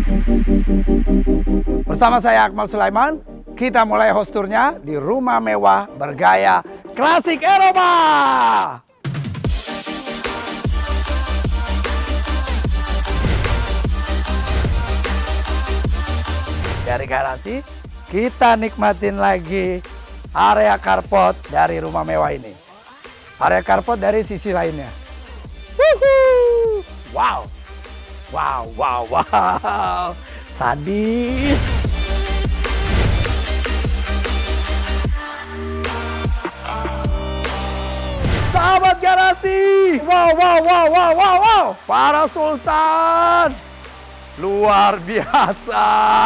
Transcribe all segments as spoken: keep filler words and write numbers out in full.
Bersama saya Akmal Sulaiman, kita mulai host tournya di rumah mewah bergaya klasik Eropa. Dari garasi, kita nikmatin lagi area carport dari rumah mewah ini. Area carport dari sisi lainnya. Wuhuu. Wow, wow, wow, wow, sadis. Sahabat garasi, wow, wow, wow, wow, wow, wow, para sultan, luar biasa.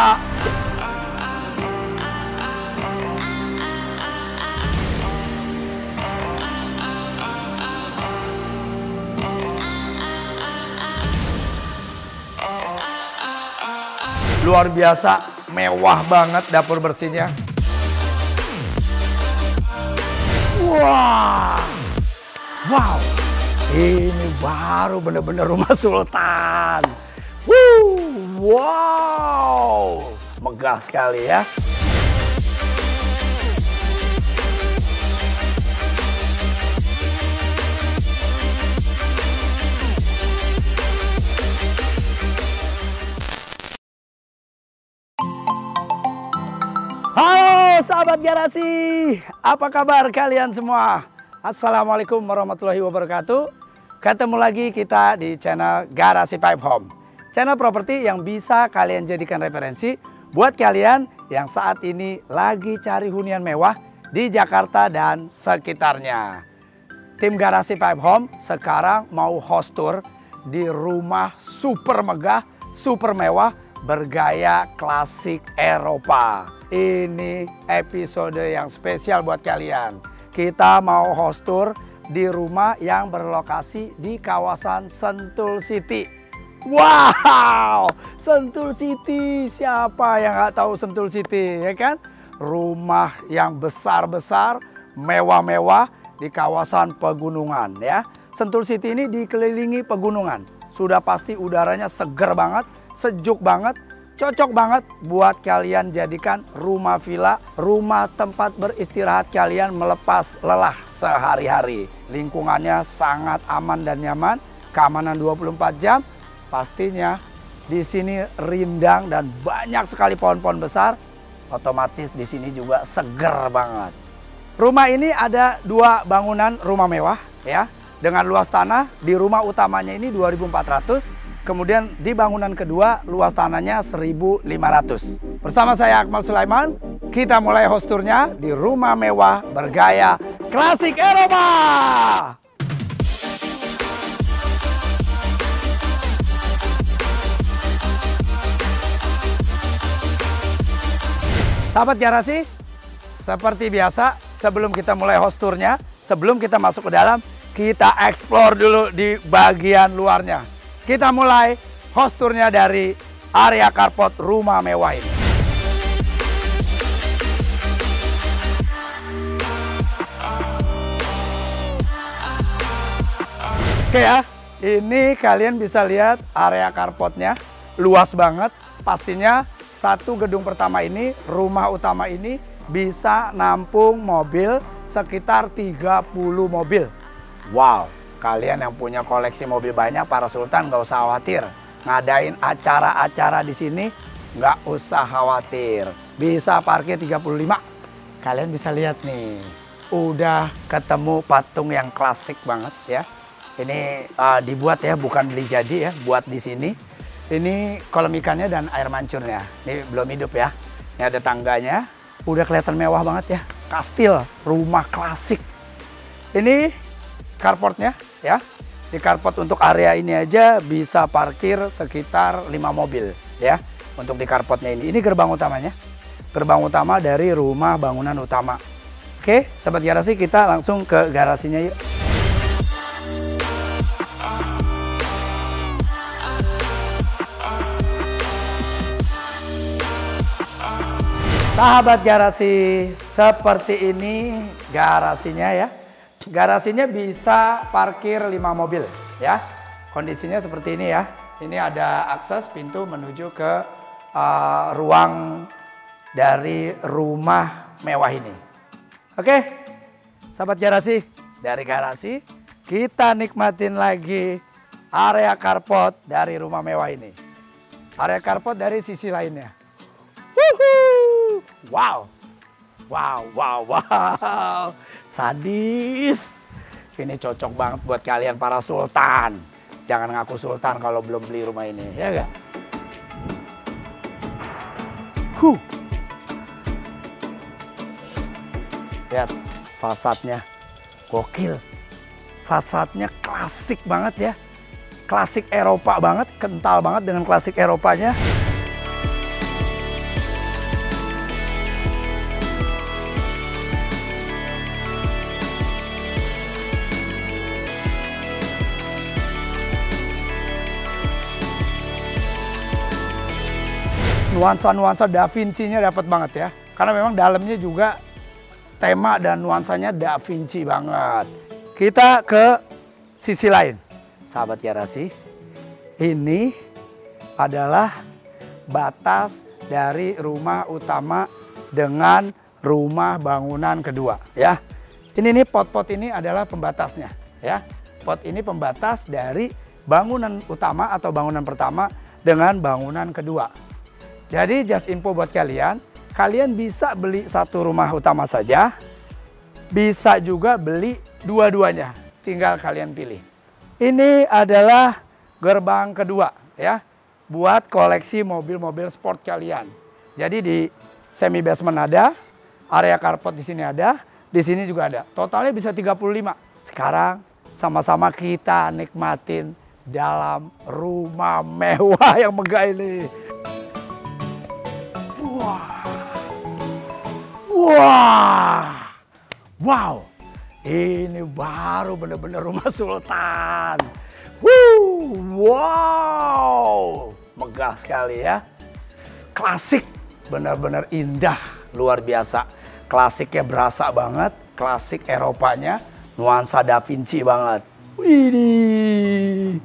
Luar biasa, mewah banget dapur bersihnya. Wah, wow, ini baru bener-bener rumah sultan. Wuh, wow, megah sekali ya. Halo sahabat garasi, apa kabar kalian semua? Assalamualaikum warahmatullahi wabarakatuh. Ketemu lagi kita di channel Garasi Pipe Home, channel properti yang bisa kalian jadikan referensi buat kalian yang saat ini lagi cari hunian mewah di Jakarta dan sekitarnya. Tim Garasi Pipe Home sekarang mau host tour di rumah super megah, super mewah bergaya klasik Eropa. Ini episode yang spesial buat kalian. Kita mau host tour di rumah yang berlokasi di kawasan Sentul City. Wow, Sentul City. Siapa yang nggak tahu Sentul City, ya kan? Rumah yang besar-besar, mewah-mewah di kawasan pegunungan, ya. Sentul City ini dikelilingi pegunungan. Sudah pasti udaranya seger banget, sejuk banget. Cocok banget buat kalian jadikan rumah villa, rumah tempat beristirahat kalian melepas lelah sehari-hari. Lingkungannya sangat aman dan nyaman, keamanan dua puluh empat jam. Pastinya di sini rindang dan banyak sekali pohon-pohon besar. Otomatis di sini juga seger banget. Rumah ini ada dua bangunan rumah mewah ya, dengan luas tanah di rumah utamanya ini dua ribu empat ratus. Kemudian di bangunan kedua luas tanahnya seribu lima ratus. Bersama saya Akmal Sulaiman, kita mulai host tournya di rumah mewah bergaya klasik Eropa. Sahabat garasi, seperti biasa sebelum kita mulai host tournya, sebelum kita masuk ke dalam, kita explore dulu di bagian luarnya. Kita mulai host tournya dari area carport rumah mewah ini. Oke ya, ini kalian bisa lihat area carportnya luas banget. Pastinya satu gedung pertama ini, rumah utama ini bisa nampung mobil sekitar tiga puluh mobil. Wow. Kalian yang punya koleksi mobil banyak, para sultan nggak usah khawatir. Ngadain acara-acara di sini nggak usah khawatir. Bisa parkir tiga puluh lima. Kalian bisa lihat nih, udah ketemu patung yang klasik banget ya. Ini uh, dibuat ya, bukan beli jadi ya, buat di sini. Ini kolam ikannya dan air mancurnya. Ini belum hidup ya. Ini ada tangganya. Udah kelihatan mewah banget ya. Kastil, rumah klasik. Ini carportnya ya. Di carport untuk area ini aja bisa parkir sekitar lima mobil ya. Untuk di carportnya ini. Ini gerbang utamanya. Gerbang utama dari rumah bangunan utama. Oke, sahabat garasi, kita langsung ke garasinya yuk. Sahabat garasi, seperti ini garasinya ya. Garasinya bisa parkir lima mobil ya. Kondisinya seperti ini ya. Ini ada akses pintu menuju ke uh, ruang dari rumah mewah ini. Oke, sahabat garasi, dari garasi kita nikmatin lagi area carport dari rumah mewah ini. Area carport dari sisi lainnya. Wuhuu! Wow, wow, wow, wow, sadis. Ini cocok banget buat kalian para sultan. Jangan ngaku sultan kalau belum beli rumah ini, ya enggak? Huh. Lihat fasadnya, gokil. Fasadnya klasik banget ya. Klasik Eropa banget, kental banget dengan klasik Eropanya. Nuansa-nuansa Da Vinci-nya dapat banget ya. Karena memang dalamnya juga tema dan nuansanya Da Vinci banget. Kita ke sisi lain. Sahabat garasi, ini adalah batas dari rumah utama dengan rumah bangunan kedua ya. Ini nih pot-pot ini adalah pembatasnya ya. Pot ini pembatas dari bangunan utama atau bangunan pertama dengan bangunan kedua. Jadi just info buat kalian, kalian bisa beli satu rumah utama saja, bisa juga beli dua-duanya, tinggal kalian pilih. Ini adalah gerbang kedua ya, buat koleksi mobil-mobil sport kalian. Jadi di semi basement ada, area carport di sini ada, di sini juga ada. Totalnya bisa tiga puluh lima. Sekarang sama-sama kita nikmatin dalam rumah mewah yang megah ini. Wah, wah, wow, ini baru benar-benar rumah sultan. Wuh, wow, megah sekali ya. Klasik, benar-benar indah, luar biasa. Klasiknya berasa banget, klasik Eropanya, nuansa Da Vinci banget. Widih,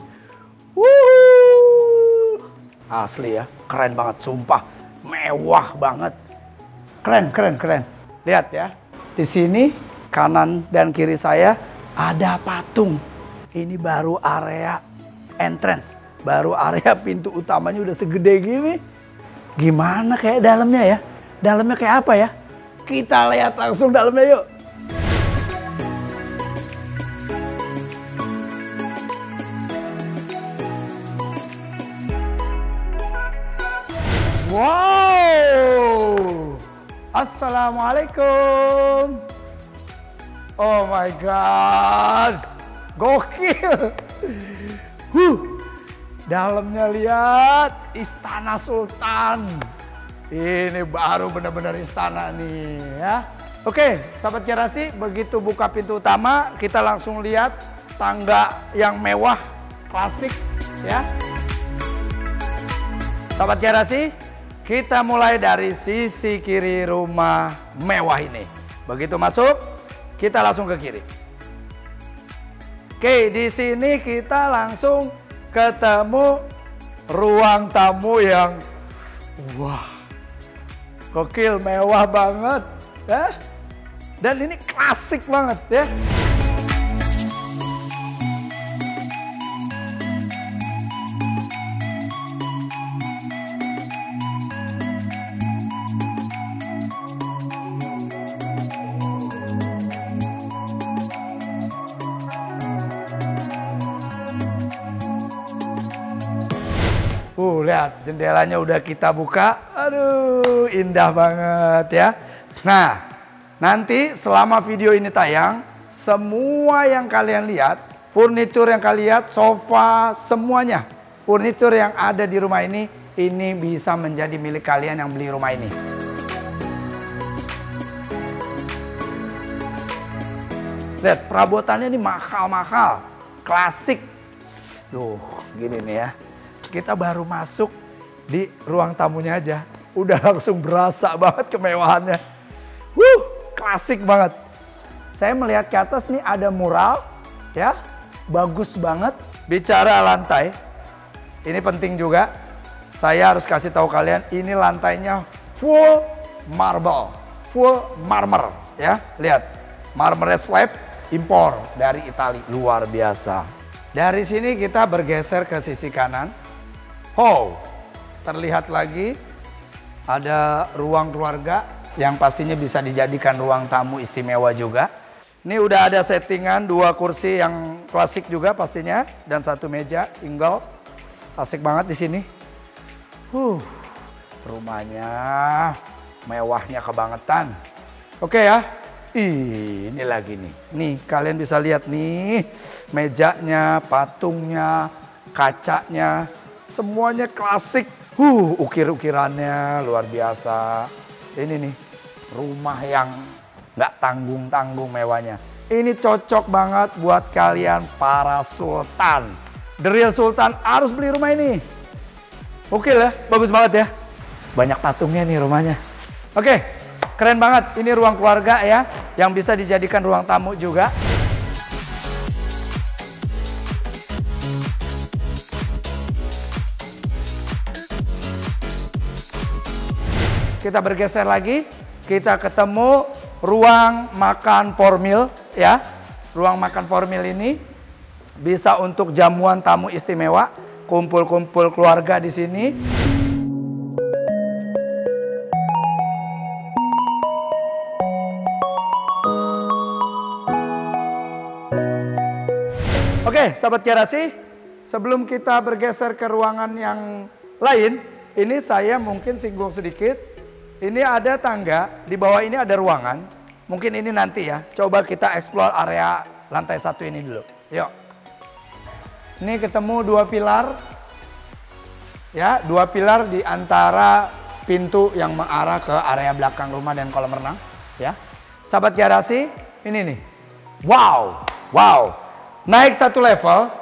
wuh, asli ya, keren banget, sumpah. Mewah banget, keren, keren, keren. Lihat ya, di sini kanan dan kiri saya ada patung. Ini baru area entrance, baru area pintu utamanya udah segede gini. Gimana kayak dalamnya ya? Dalamnya kayak apa ya? Kita lihat langsung dalamnya yuk. Wow, assalamualaikum. Oh my god, gokil. Huh. Dalamnya lihat istana sultan. Ini baru benar-benar istana nih ya. Oke, sahabat garasi, begitu buka pintu utama, kita langsung lihat tangga yang mewah, klasik ya. Sahabat garasi, kita mulai dari sisi kiri rumah mewah ini. Begitu masuk, kita langsung ke kiri. Oke, di sini kita langsung ketemu ruang tamu yang wah, gokil, mewah banget ya. Dan ini klasik banget ya. Uh, lihat jendelanya udah kita buka. Aduh, indah banget ya. Nah, nanti selama video ini tayang, semua yang kalian lihat, furnitur yang kalian lihat, sofa, semuanya, furnitur yang ada di rumah ini, ini bisa menjadi milik kalian yang beli rumah ini. Lihat, perabotannya ini mahal-mahal, klasik. Duh, gini nih ya. Kita baru masuk di ruang tamunya aja, udah langsung berasa banget kemewahannya. Wuh, klasik banget. Saya melihat ke atas nih ada mural, ya, bagus banget. Bicara lantai, ini penting juga. Saya harus kasih tahu kalian, ini lantainya full marble, full marmer ya. Lihat, marmer slab impor dari Italia, luar biasa. Dari sini kita bergeser ke sisi kanan. Oh, terlihat lagi ada ruang keluarga yang pastinya bisa dijadikan ruang tamu istimewa juga. Ini udah ada settingan dua kursi yang klasik juga pastinya dan satu meja single. Asik banget di sini. Huh, rumahnya mewahnya kebangetan. Oke ya. Ih, ini lagi nih. Nih, kalian bisa lihat nih mejanya, patungnya, kacanya, semuanya klasik. Huh, ukir-ukirannya luar biasa. Ini nih, rumah yang nggak tanggung-tanggung mewahnya. Ini cocok banget buat kalian para sultan. The real sultan harus beli rumah ini. Oke lah, bagus banget ya. Banyak patungnya nih rumahnya. Oke, keren banget. Ini ruang keluarga ya, yang bisa dijadikan ruang tamu juga. Kita bergeser lagi, kita ketemu ruang makan formal ya. Ruang makan formal ini bisa untuk jamuan tamu istimewa, kumpul-kumpul keluarga di sini. Oke, sahabat garasi, sebelum kita bergeser ke ruangan yang lain, ini saya mungkin singgung sedikit. Ini ada tangga, di bawah ini ada ruangan. Mungkin ini nanti ya, coba kita explore area lantai satu ini dulu. Yuk. Ini ketemu dua pilar, ya, dua pilar di antara pintu yang mengarah ke area belakang rumah dan kolam renang, ya. Sahabat garasi, ini nih, wow, wow, naik satu level,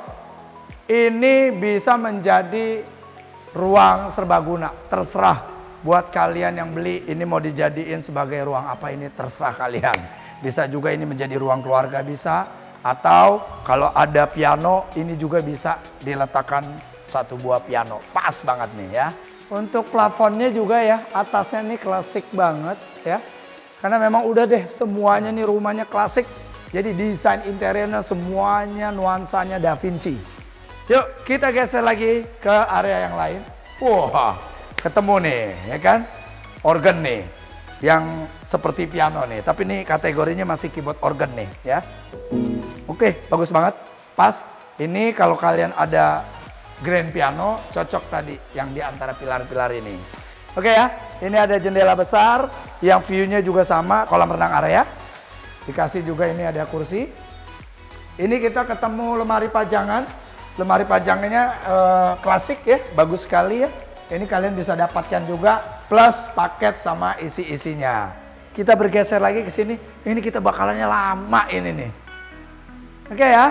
ini bisa menjadi ruang serbaguna, terserah buat kalian yang beli, ini mau dijadiin sebagai ruang apa ini terserah kalian. Bisa juga ini menjadi ruang keluarga bisa. Atau kalau ada piano, ini juga bisa diletakkan satu buah piano. Pas banget nih ya. Untuk plafonnya juga ya, atasnya nih klasik banget ya. Karena memang udah deh semuanya nih rumahnya klasik. Jadi desain interiornya semuanya nuansanya Da Vinci. Yuk kita geser lagi ke area yang lain. Wah, ketemu nih ya kan. Organ nih. Yang seperti piano nih. Tapi nih kategorinya masih keyboard organ nih ya. Oke, bagus banget, pas. Ini kalau kalian ada grand piano, cocok tadi yang di antara pilar-pilar ini. Oke ya, ini ada jendela besar, yang view-nya juga sama, kolam renang area. Dikasih juga ini ada kursi. Ini kita ketemu lemari pajangan. Lemari pajangannya eh, klasik ya, bagus sekali ya. Ini kalian bisa dapatkan juga, plus paket sama isi-isinya. Kita bergeser lagi ke sini, ini kita bakalannya lama ini nih. Oke ya,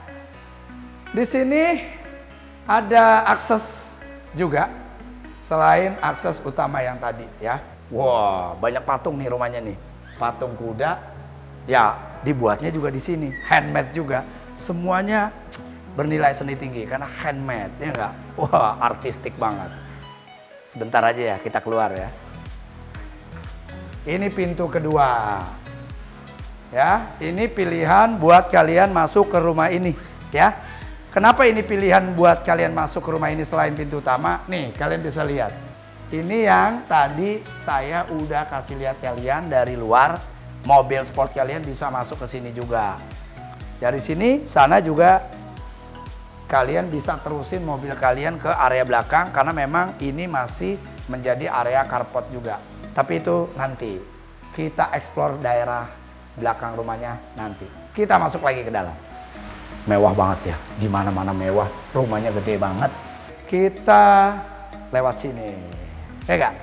di sini ada akses juga selain akses utama yang tadi ya. Wah, banyak patung nih rumahnya nih, patung kuda, ya dibuatnya juga di sini, handmade juga, semuanya bernilai seni tinggi karena handmade ya enggak. Wah, artistik banget. Sebentar aja ya kita keluar ya. Ini pintu kedua. Ya, ini pilihan buat kalian masuk ke rumah ini, ya. Kenapa ini pilihan buat kalian masuk ke rumah ini selain pintu utama? Nih, kalian bisa lihat. Ini yang tadi saya udah kasih lihat kalian dari luar. Mobil sport kalian bisa masuk ke sini juga. Dari sini, sana juga kalian bisa terusin mobil kalian ke area belakang karena memang ini masih menjadi area carport juga. Tapi itu nanti kita explore daerah belakang rumahnya nanti. Kita masuk lagi ke dalam. Mewah banget ya, di mana-mana mewah, rumahnya gede banget. Kita lewat sini, ya gak?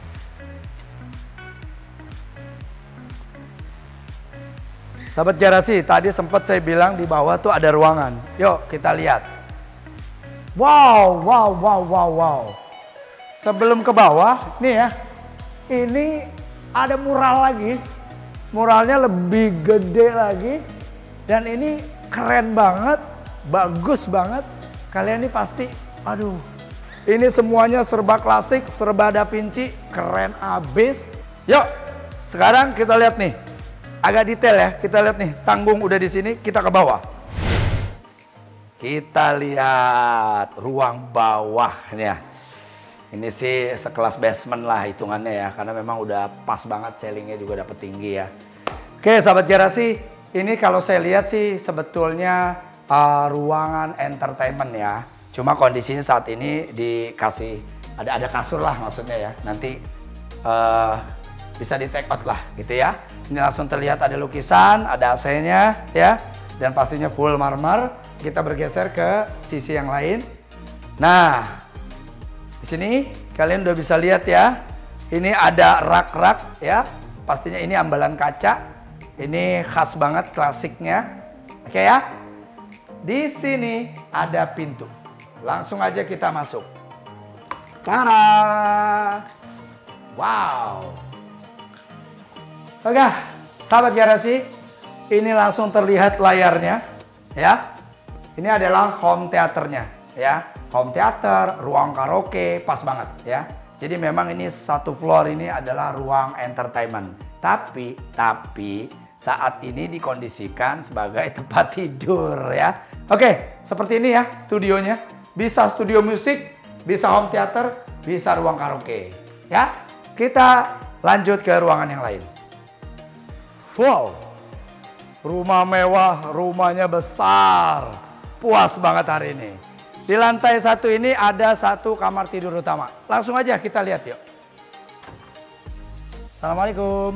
Sahabat garasi, tadi sempat saya bilang di bawah tuh ada ruangan. Yuk kita lihat. Wow, wow, wow, wow, wow. Sebelum ke bawah, nih ya, ini ada mural lagi. Muralnya lebih gede lagi. Dan ini keren banget, bagus banget. Kalian ini pasti Aduh, ini semuanya serba klasik, serba Da Vinci, keren abis. Yuk, sekarang kita lihat nih, agak detail ya. Kita lihat nih, tanggung udah di sini, kita ke bawah. Kita lihat ruang bawahnya. Ini sih sekelas basement lah hitungannya ya, karena memang udah pas banget, ceilingnya juga dapet tinggi ya. Oke sahabat garasi, ini kalau saya lihat sih sebetulnya uh, ruangan entertainment ya. Cuma kondisinya saat ini dikasih, ada ada kasur lah maksudnya ya, nanti uh, bisa di take out lah gitu ya. Ini langsung terlihat ada lukisan, ada A C-nya ya, dan pastinya full marmer. Kita bergeser ke sisi yang lain. Nah, di sini kalian udah bisa lihat ya, ini ada rak-rak ya, pastinya ini ambalan kaca, ini khas banget klasiknya, oke ya. Di sini ada pintu, langsung aja kita masuk. Tada! Wow. Oke, sahabat garasi, ini langsung terlihat layarnya ya. Ini adalah home theaternya ya. Home theater, ruang karaoke, pas banget ya. Jadi memang ini satu floor ini adalah ruang entertainment. Tapi, tapi saat ini dikondisikan sebagai tempat tidur ya. Oke, seperti ini ya studionya. Bisa studio musik, bisa home theater, bisa ruang karaoke ya. Kita lanjut ke ruangan yang lain. Wow, rumah mewah, rumahnya besar. Puas banget hari ini. Di lantai satu ini ada satu kamar tidur utama. Langsung aja kita lihat yuk. Assalamualaikum.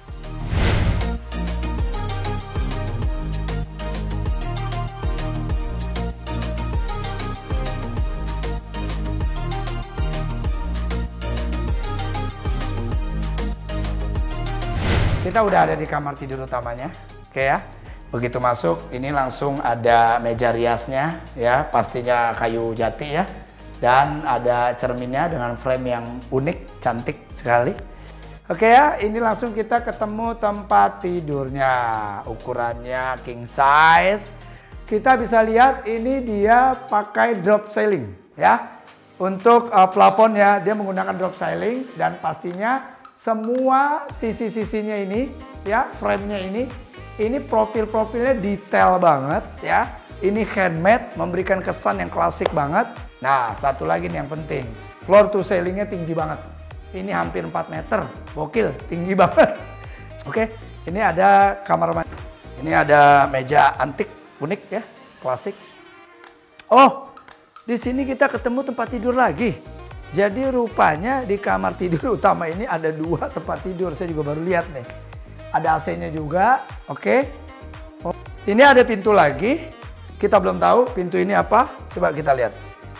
Kita udah ada di kamar tidur utamanya. Oke ya. Begitu masuk, ini langsung ada meja riasnya ya, pastinya kayu jati ya. Dan ada cerminnya dengan frame yang unik, cantik sekali. Oke ya, ini langsung kita ketemu tempat tidurnya. Ukurannya king size. Kita bisa lihat ini dia pakai drop ceiling ya. Untuk uh, plafonnya dia menggunakan drop ceiling, dan pastinya semua sisi-sisinya ini ya, frame-nya ini Ini profil-profilnya detail banget ya. Ini handmade, memberikan kesan yang klasik banget. Nah, satu lagi nih yang penting. Floor to ceilingnya tinggi banget. Ini hampir empat meter. Gokil, tinggi banget. Oke, ini ada kamar mandi. Ini ada meja antik, unik ya, klasik. Oh, di sini kita ketemu tempat tidur lagi. Jadi rupanya di kamar tidur utama ini ada dua tempat tidur. Saya juga baru lihat nih. Ada A C-nya juga, oke. Oh, ini ada pintu lagi. Kita belum tahu pintu ini apa. Coba kita lihat.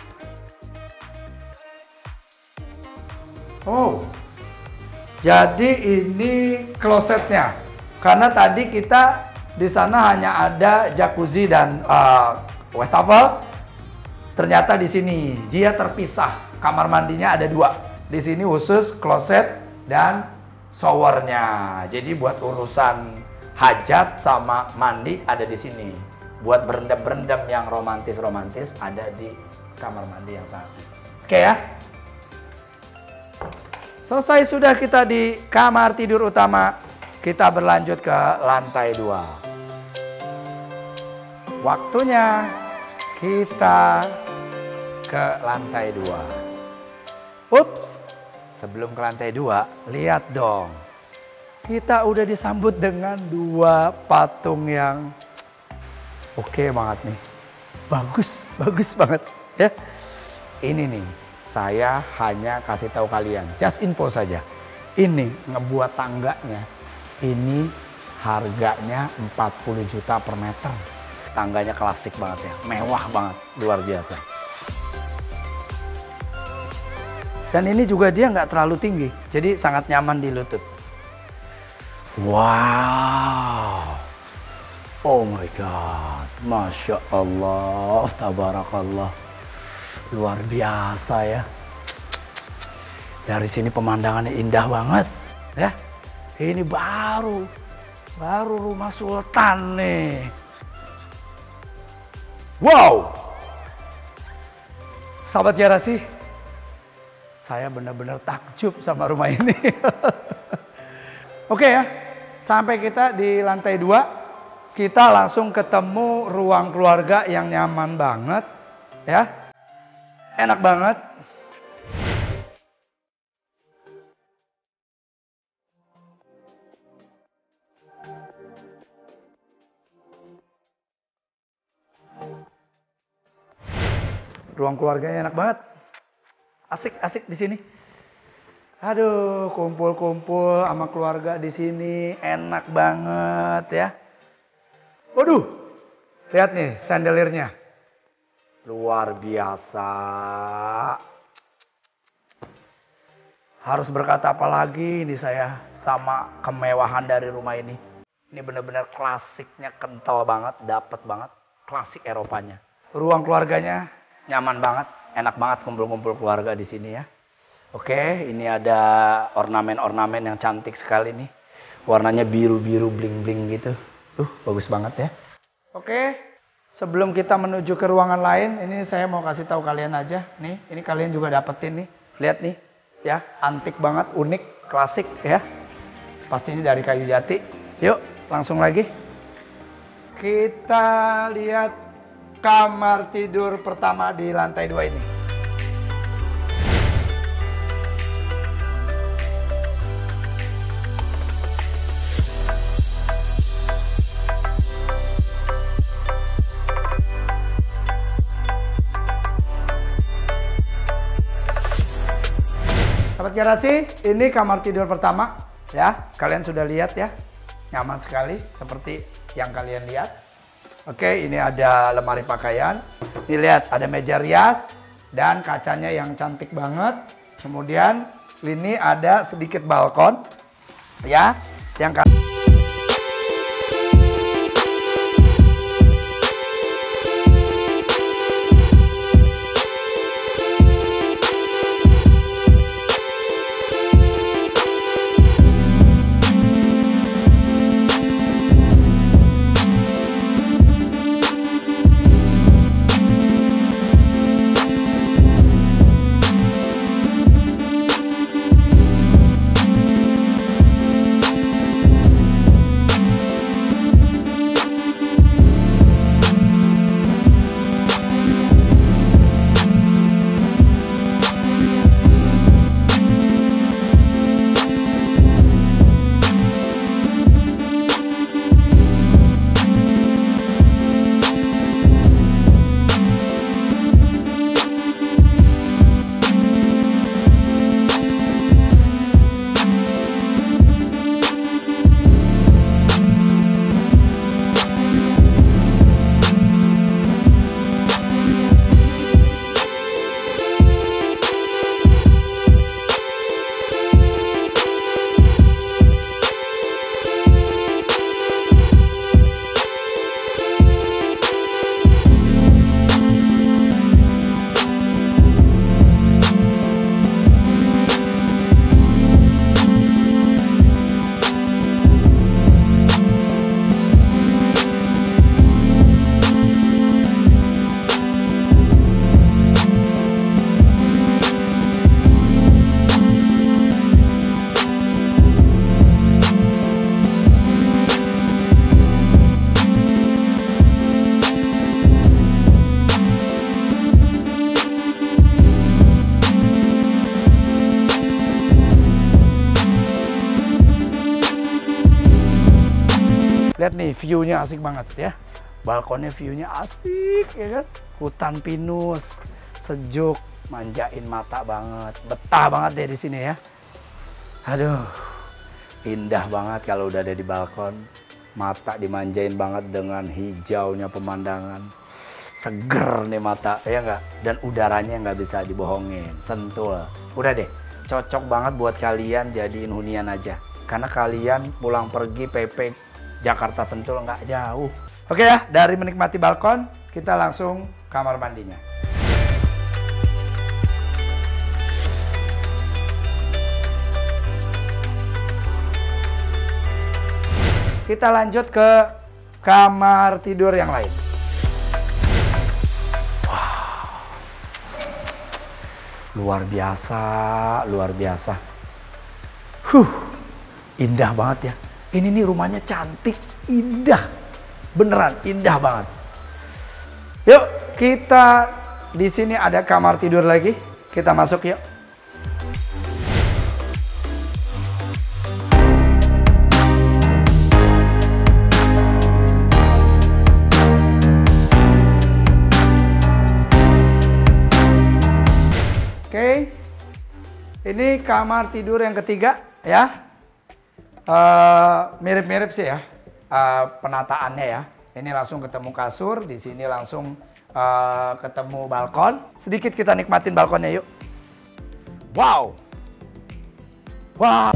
Oh, jadi ini klosetnya. Karena tadi kita di sana hanya ada jacuzzi dan uh, wastafel. Ternyata di sini dia terpisah. Kamar mandinya ada dua. Di sini khusus kloset dan showernya. Jadi buat urusan hajat sama mandi ada di sini. Buat berendam-berendam yang romantis-romantis ada di kamar mandi yang satu. Oke ya. Selesai sudah kita di kamar tidur utama, kita berlanjut ke lantai dua. Waktunya kita ke lantai dua. Ups. Sebelum ke lantai dua, lihat dong. Kita udah disambut dengan dua patung yang oke banget nih. Bagus, bagus banget ya. Ini nih, saya hanya kasih tahu kalian, just info saja. Ini ngebuat tangganya, ini harganya empat puluh juta per meter. Tangganya klasik banget ya, mewah banget, luar biasa. Dan ini juga dia nggak terlalu tinggi, jadi sangat nyaman di lutut. Wow, oh my god, masya Allah, tabarakallah, luar biasa ya. Dari sini pemandangannya indah banget, ya. Ini baru, baru rumah sultan nih. Wow. Sahabat Garasi, saya benar-benar takjub sama rumah ini. Oke ya, sampai kita di lantai dua, kita langsung ketemu ruang keluarga yang nyaman banget, ya, enak banget. Ruang keluarganya enak banget. Asik-asik di sini. Aduh, kumpul-kumpul sama keluarga di sini enak banget ya. Waduh, lihat nih sandelirnya. Luar biasa. Harus berkata apa lagi ini saya sama kemewahan dari rumah ini. Ini benar-benar klasiknya, kental banget, dapat banget. Klasik Eropanya. Ruang keluarganya nyaman banget, enak banget kumpul-kumpul keluarga di sini ya. Oke, ini ada ornamen-ornamen yang cantik sekali nih. Warnanya biru-biru bling-bling gitu. Tuh, bagus banget ya. Oke, sebelum kita menuju ke ruangan lain, ini saya mau kasih tahu kalian aja. Nih, ini kalian juga dapetin nih. Lihat nih, ya, antik banget, unik, klasik ya. Pastinya dari kayu jati. Yuk, langsung lagi. Kita lihat kamar tidur pertama di lantai dua ini. Sahabat Garasi, ini kamar tidur pertama ya. Kalian sudah lihat ya, nyaman sekali seperti yang kalian lihat. Oke, ini ada lemari pakaian. Ini lihat, ada meja rias dan kacanya yang cantik banget. Kemudian ini ada sedikit balkon ya, yang lihat nih, view-nya asik banget ya. Balkonnya view-nya asik ya kan. Hutan pinus, sejuk, manjain mata banget. Betah banget deh di sini ya. Aduh, indah banget kalau udah ada di balkon. Mata dimanjain banget dengan hijaunya pemandangan. Seger nih mata, ya nggak? Dan udaranya nggak bisa dibohongin, sentul. Udah deh, cocok banget buat kalian jadiin hunian aja. Karena kalian pulang pergi P P Jakarta Sentul nggak jauh. Oke ya, dari menikmati balkon, kita langsung kamar mandinya. Kita lanjut ke kamar tidur yang lain. Wow. Luar biasa, luar biasa. Huh, indah banget ya. Ini nih rumahnya cantik, indah. Beneran indah banget. Yuk, kita di sini ada kamar tidur lagi. Kita masuk yuk. Oke, ini kamar tidur yang ketiga ya. Mirip-mirip uh, sih ya uh, penataannya ya. Ini langsung ketemu kasur, di sini langsung uh, ketemu balkon. Sedikit kita nikmatin balkonnya yuk. Wow, wow.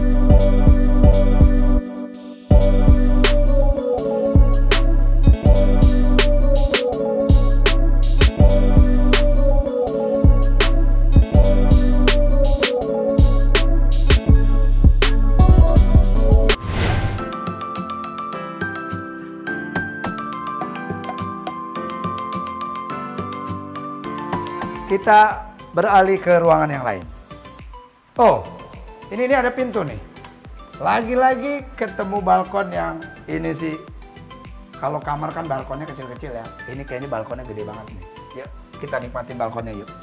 Kita beralih ke ruangan yang lain. Oh, ini, ini ada pintu nih. Lagi-lagi ketemu balkon yang ini sih. Kalau kamar kan balkonnya kecil-kecil ya. Ini kayaknya balkonnya gede banget nih. Yuk, kita nikmatin balkonnya yuk.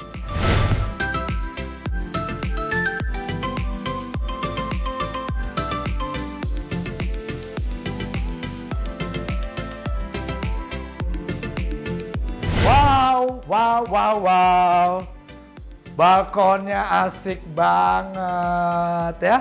Wow, wow, wow. Balkonnya asik banget ya.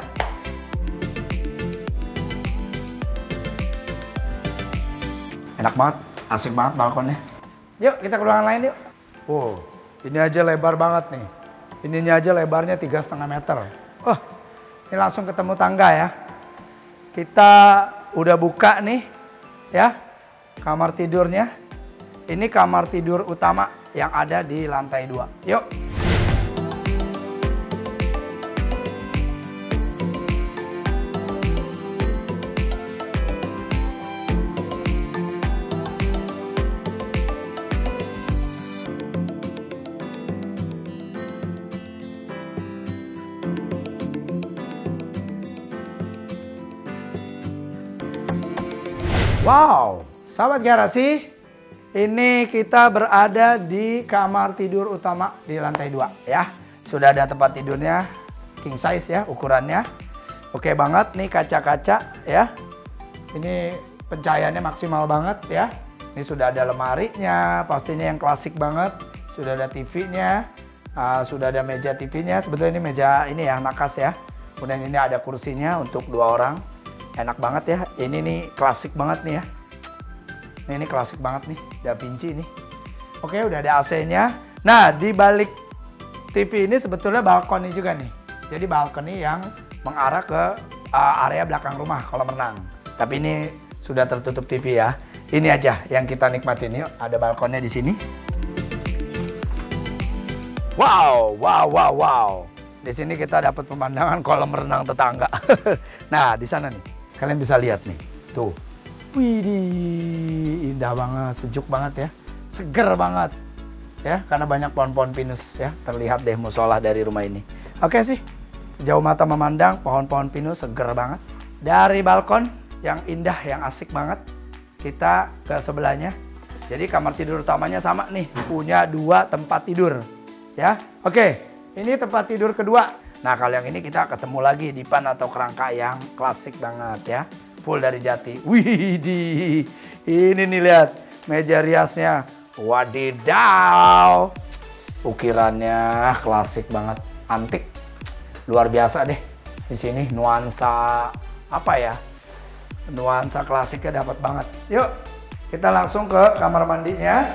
Enak banget, asik banget balkonnya. Yuk, kita ke ruangan lain yuk. Wow, ini aja lebar banget nih. Ininya aja lebarnya tiga setengah meter. Wah, ini langsung ketemu tangga ya. Kita udah buka nih ya kamar tidurnya. Ini kamar tidur utama yang ada di lantai dua. Yuk. Wow, sahabat garasi, ini kita berada di kamar tidur utama di lantai dua ya. Sudah ada tempat tidurnya, king size ya ukurannya. Oke banget, nih kaca-kaca ya. Ini pencahayaannya maksimal banget ya. Ini sudah ada lemarinya, pastinya yang klasik banget. Sudah ada T V-nya, uh, sudah ada meja T V-nya. Sebetulnya ini meja ini ya, nakas ya. Kemudian ini ada kursinya untuk dua orang. Enak banget ya, ini nih klasik banget nih ya. Ini, ini klasik banget nih, Da Vinci nih. Oke, udah ada A C-nya. Nah, di balik T V ini sebetulnya balkoni juga nih. Jadi balkoni yang mengarah ke uh, area belakang rumah kolam renang. Tapi ini sudah tertutup T V ya. Ini aja yang kita nikmatin yuk. Ada balkonnya di sini. Wow, wow, wow, wow. Di sini kita dapat pemandangan kolam renang tetangga. Nah, di sana nih. Kalian bisa lihat nih, tuh. Widih, indah banget, sejuk banget ya. Seger banget. Ya, karena banyak pohon-pohon pinus ya. Terlihat deh musola dari rumah ini. Oke sih, sejauh mata memandang pohon-pohon pinus seger banget. Dari balkon yang indah, yang asik banget. Kita ke sebelahnya. Jadi kamar tidur utamanya sama nih, punya dua tempat tidur. Ya, oke. Ini tempat tidur kedua. Nah, kalau yang ini kita ketemu lagi dipan atau kerangka yang klasik banget ya. Full dari jati. Widih. Ini nih lihat meja riasnya. Wadidaw. Ukirannya klasik banget, antik. Luar biasa deh. Di sini nuansa apa ya? Nuansa klasiknya dapat banget. Yuk, kita langsung ke kamar mandinya.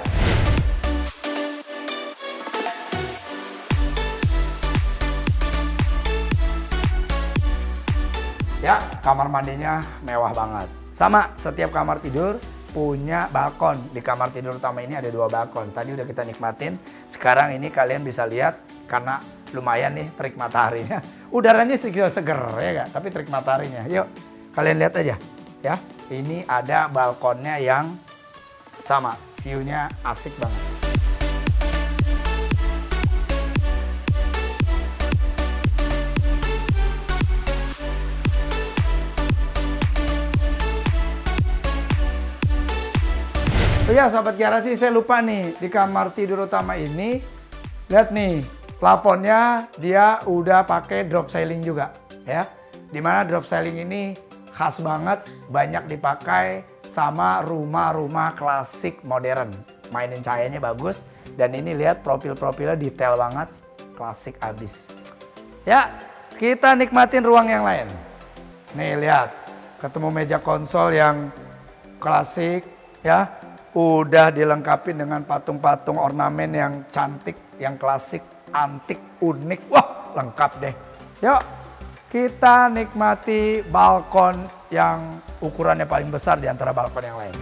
Ya, kamar mandinya mewah banget. Sama, setiap kamar tidur punya balkon. Di kamar tidur utama ini ada dua balkon. Tadi udah kita nikmatin. Sekarang ini kalian bisa lihat karena lumayan nih terik mataharinya. Udaranya segar seger ya gak? Tapi terik mataharinya. Yuk, kalian lihat aja. Ya, ini ada balkonnya yang sama. View-nya asik banget. Oh ya sahabat garasi, saya lupa nih di kamar tidur utama ini. Lihat nih, plafonnya dia udah pakai drop ceiling juga ya. Dimana drop ceiling ini khas banget, banyak dipakai sama rumah-rumah klasik modern. Mainin cahayanya bagus dan ini lihat profil-profilnya detail banget, klasik abis. Ya, kita nikmatin ruang yang lain. Nih lihat, ketemu meja konsol yang klasik ya. Udah dilengkapi dengan patung-patung ornamen yang cantik, yang klasik, antik, unik. Wah, lengkap deh. Yuk, kita nikmati balkon yang ukurannya paling besar di antara balkon yang lain.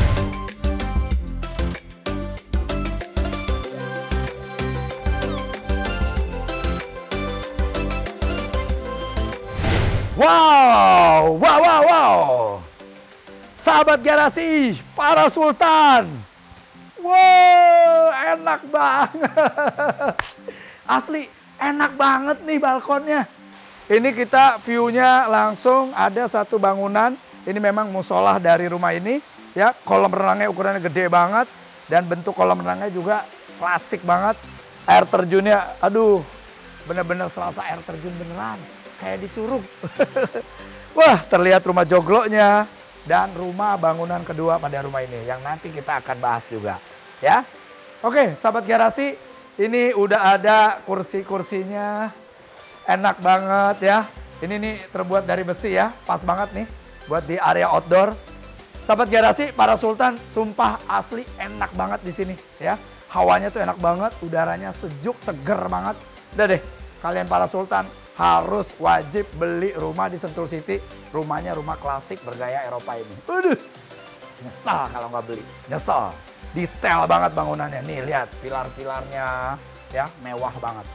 Wow, wow, wow, wow. Sahabat garasi, para sultan. Wow, enak banget. Asli, enak banget nih balkonnya. Ini kita view-nya langsung ada satu bangunan. Ini memang musola dari rumah ini. Ya, kolam renangnya ukurannya gede banget. Dan bentuk kolam renangnya juga klasik banget. Air terjunnya, aduh, bener-bener serasa air terjun beneran. Kayak di Curug. Wah, terlihat rumah jogloknya. Dan rumah bangunan kedua pada rumah ini yang nanti kita akan bahas juga ya. Oke sahabat garasi, ini udah ada kursi-kursinya, enak banget ya. Ini nih terbuat dari besi ya, pas banget nih buat di area outdoor. Sahabat garasi, para sultan, sumpah asli enak banget di sini ya. Hawanya tuh enak banget, udaranya sejuk, seger banget. Udah deh, kalian para sultan harus wajib beli rumah di Sentul City. Rumahnya rumah klasik bergaya Eropa ini. Aduh, nyesal kalau nggak beli. Nyesal. Detail banget bangunannya. Nih lihat pilar-pilarnya ya, mewah banget.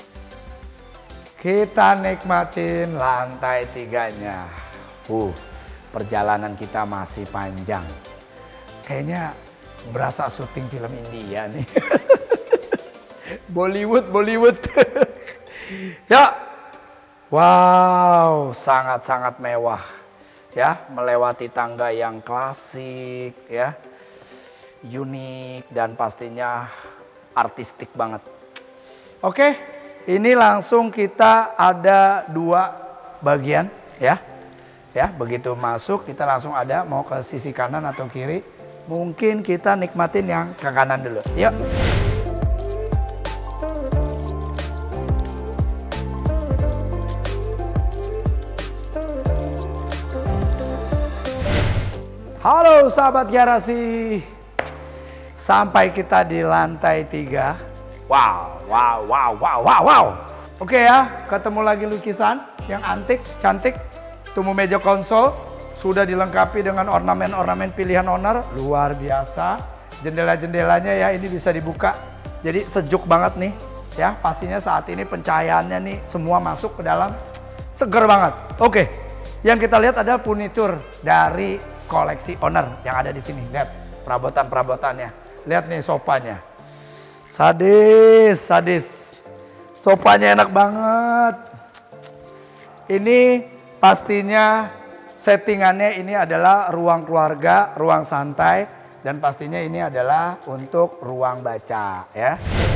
Kita nikmatin lantai tiganya. Uh, perjalanan kita masih panjang. Kayaknya berasa syuting film India nih. Bollywood, Bollywood. Ya. Wow, sangat-sangat mewah ya, melewati tangga yang klasik ya, unik dan pastinya artistik banget. Oke, ini langsung kita ada dua bagian ya. Ya, begitu masuk kita langsung ada mau ke sisi kanan atau kiri. Mungkin kita nikmatin yang ke kanan dulu. Yuk. Halo sahabat garasi, sampai kita di lantai tiga. Wow, wow, wow, wow, wow, wow. Oke ya, ketemu lagi lukisan yang antik, cantik. Temu meja konsol, sudah dilengkapi dengan ornamen-ornamen pilihan owner, luar biasa. Jendela-jendelanya ya ini bisa dibuka, jadi sejuk banget nih. Ya pastinya saat ini pencahayaannya nih semua masuk ke dalam, seger banget. Oke, yang kita lihat adalah furnitur dari koleksi owner yang ada di sini. Lihat perabotan-perabotannya. Lihat nih sofanya. Sadis, sadis. Sofanya enak banget. Ini pastinya settingannya ini adalah ruang keluarga, ruang santai, dan pastinya ini adalah untuk ruang baca ya.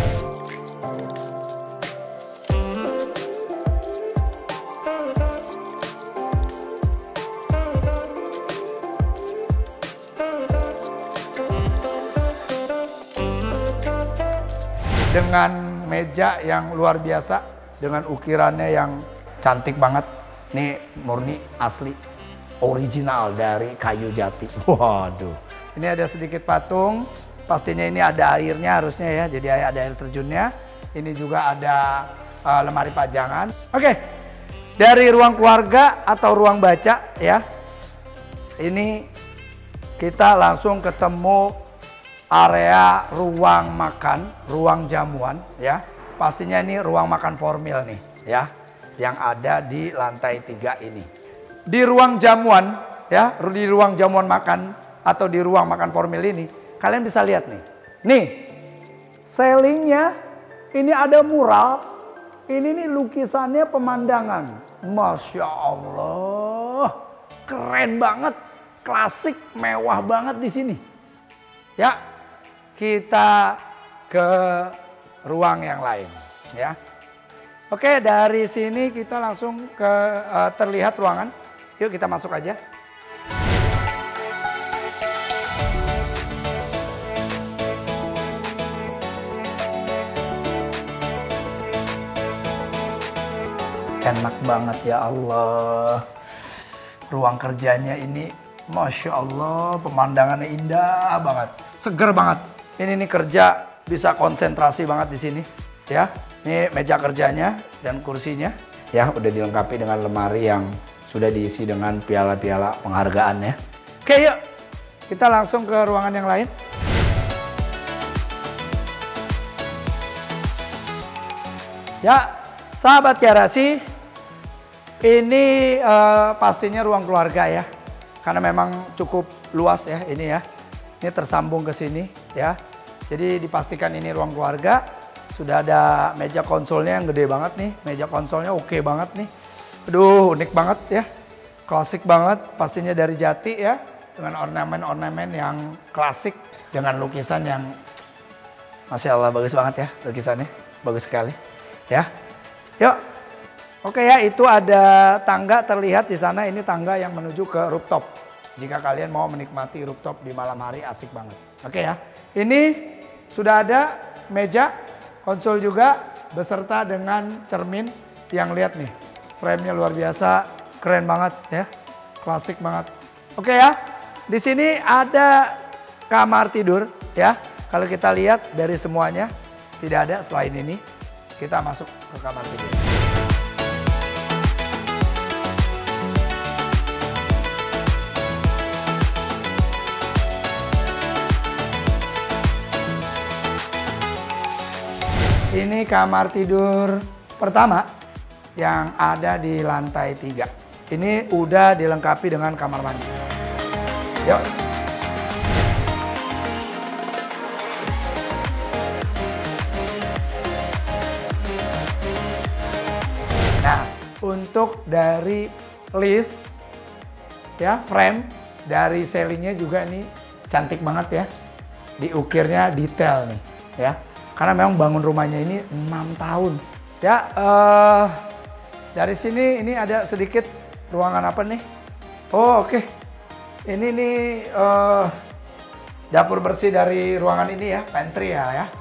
Dengan meja yang luar biasa, dengan ukirannya yang cantik banget. Ini murni asli, original dari kayu jati. Waduh, ini ada sedikit patung. Pastinya ini ada airnya harusnya ya, jadi ada air terjunnya. Ini juga ada uh, lemari pajangan. Oke, dari ruang keluarga atau ruang baca ya, ini kita langsung ketemu area ruang makan, ruang jamuan ya. Pastinya ini ruang makan formal nih ya, yang ada di lantai tiga ini. Di ruang jamuan ya, di ruang jamuan makan atau di ruang makan formal ini, kalian bisa lihat nih. Nih, ceilingnya ini ada mural. Ini nih lukisannya pemandangan. Masya Allah, keren banget, klasik, mewah banget di sini. Ya, kita ke ruang yang lain ya. Oke, dari sini kita langsung ke uh, terlihat ruangan. Yuk kita masuk aja. Enak banget ya Allah. Ruang kerjanya ini Masya Allah, pemandangannya indah banget. Seger banget. Ini nih kerja bisa konsentrasi banget di sini ya. Ini meja kerjanya dan kursinya ya, udah dilengkapi dengan lemari yang sudah diisi dengan piala-piala penghargaan ya. Oke, yuk kita langsung ke ruangan yang lain. Ya, sahabat garasi, ini uh, pastinya ruang keluarga ya. Karena memang cukup luas ya ini ya. Ini tersambung ke sini ya. Jadi dipastikan ini ruang keluarga. Sudah ada meja konsolnya yang gede banget nih. Meja konsolnya oke banget nih. Aduh, unik banget ya. Klasik banget, pastinya dari jati ya. Dengan ornamen-ornamen yang klasik. Dengan lukisan yang Masya Allah bagus banget ya lukisannya. Bagus sekali ya. Yuk. Oke ya, itu ada tangga terlihat di sana. Ini tangga yang menuju ke rooftop. Jika kalian mau menikmati rooftop di malam hari, asik banget. Oke ya, ini sudah ada meja konsol juga beserta dengan cermin yang lihat nih. Frame-nya luar biasa, keren banget ya. Klasik banget. Oke ya, di sini ada kamar tidur ya. Kalau kita lihat dari semuanya tidak ada selain ini. Kita masuk ke kamar tidur. Ini kamar tidur pertama yang ada di lantai tiga. Ini udah dilengkapi dengan kamar mandi. Yuk. Nah, untuk dari list ya, frame dari ceilingnya juga ini cantik banget ya. Diukirnya detail nih ya. Karena memang bangun rumahnya ini enam tahun. Ya, uh, dari sini ini ada sedikit ruangan apa nih? Oh, oke. Okay. Ini nih uh, dapur bersih dari ruangan ini ya, pantry ya ya.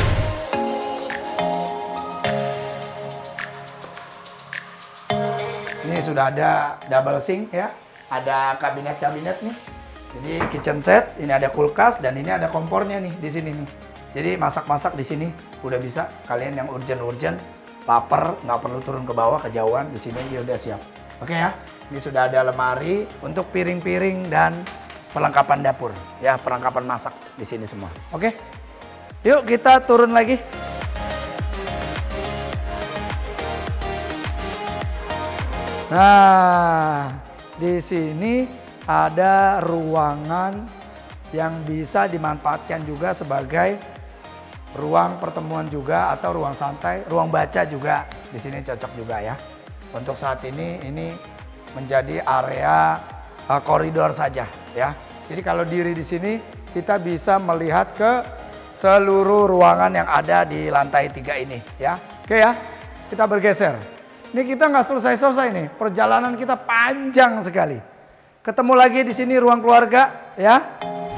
Ini sudah ada double sink ya. Ada kabinet-kabinet nih. Jadi kitchen set, ini ada kulkas dan ini ada kompornya nih di sini nih. Jadi masak-masak di sini udah bisa. Kalian yang urgent-urgent, lapar, nggak perlu turun ke bawah kejauhan, di sini ya udah siap. Oke ya, ini sudah ada lemari untuk piring-piring dan perlengkapan dapur, ya perlengkapan masak di sini semua. Oke, yuk kita turun lagi. Nah, di sini ada ruangan yang bisa dimanfaatkan juga sebagai ruang pertemuan juga atau ruang santai, ruang baca juga di sini cocok juga ya. Untuk saat ini ini menjadi area uh, koridor saja ya. Jadi kalau diri di sini kita bisa melihat ke seluruh ruangan yang ada di lantai tiga ini ya. Oke ya, kita bergeser. Ini kita nggak selesai-selesai nih, perjalanan kita panjang sekali. Ketemu lagi di sini ruang keluarga ya.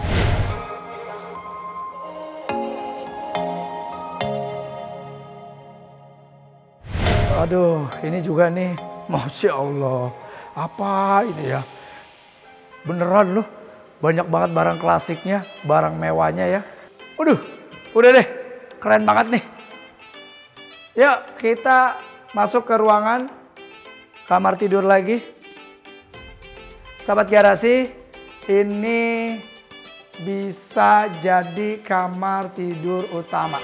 Aduh, ini juga nih, Masya Allah, apa ini ya? Beneran loh, banyak banget barang klasiknya, barang mewahnya ya. Waduh, udah deh, keren banget nih. Yuk, kita masuk ke ruangan kamar tidur lagi. Sahabat garasi, ini bisa jadi kamar tidur utama.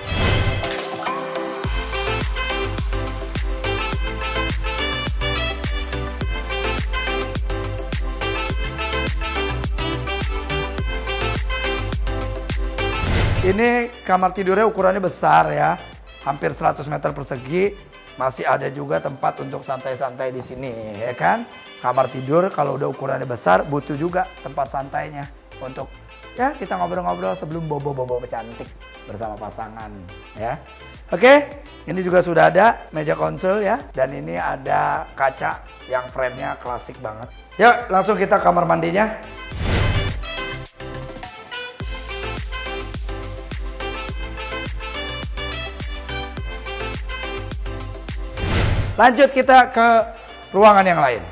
Ini kamar tidurnya ukurannya besar ya, hampir seratus meter persegi. Masih ada juga tempat untuk santai-santai di sini, ya kan? Kamar tidur kalau udah ukurannya besar butuh juga tempat santainya untuk Ya, kita ngobrol-ngobrol sebelum bobo-bobo cantik bersama pasangan ya. Oke, ini juga sudah ada meja konsul ya, dan ini ada kaca yang frame-nya klasik banget. Yuk, langsung kita kamar mandinya. Lanjut kita ke ruangan yang lain.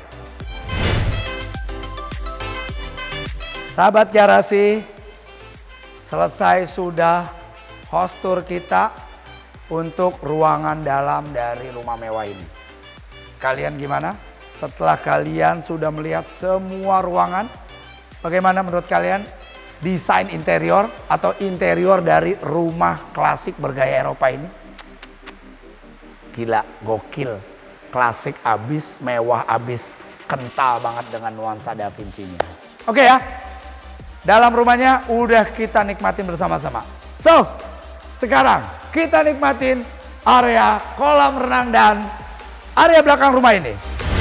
Sahabat garasi, selesai sudah house tour kita untuk ruangan dalam dari rumah mewah ini. Kalian gimana? Setelah kalian sudah melihat semua ruangan, bagaimana menurut kalian desain interior atau interior dari rumah klasik bergaya Eropa ini? Gila, gokil, klasik abis, mewah abis, kental banget dengan nuansa Da Vinci-nya. Oke ya, dalam rumahnya udah kita nikmatin bersama-sama. So, sekarang kita nikmatin area kolam renang dan area belakang rumah ini.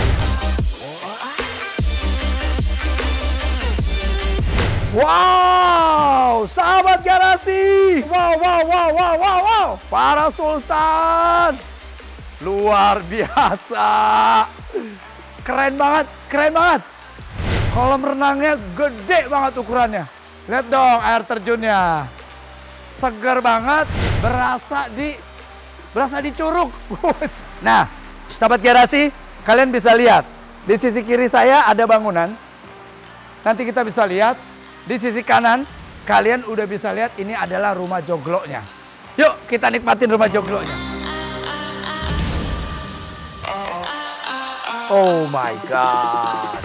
Wow, sahabat garasi. Wow, wow, wow, wow, wow, wow. Para Sultan. Luar biasa. Keren banget, keren banget. Kolam renangnya gede banget ukurannya. Lihat dong air terjunnya. Seger banget, berasa di berasa di curug. Nah, sahabat garasi, kalian bisa lihat di sisi kiri saya ada bangunan. Nanti kita bisa lihat di sisi kanan, kalian udah bisa lihat ini adalah rumah joglonya. Yuk, kita nikmatin rumah joglonya. Oh my god.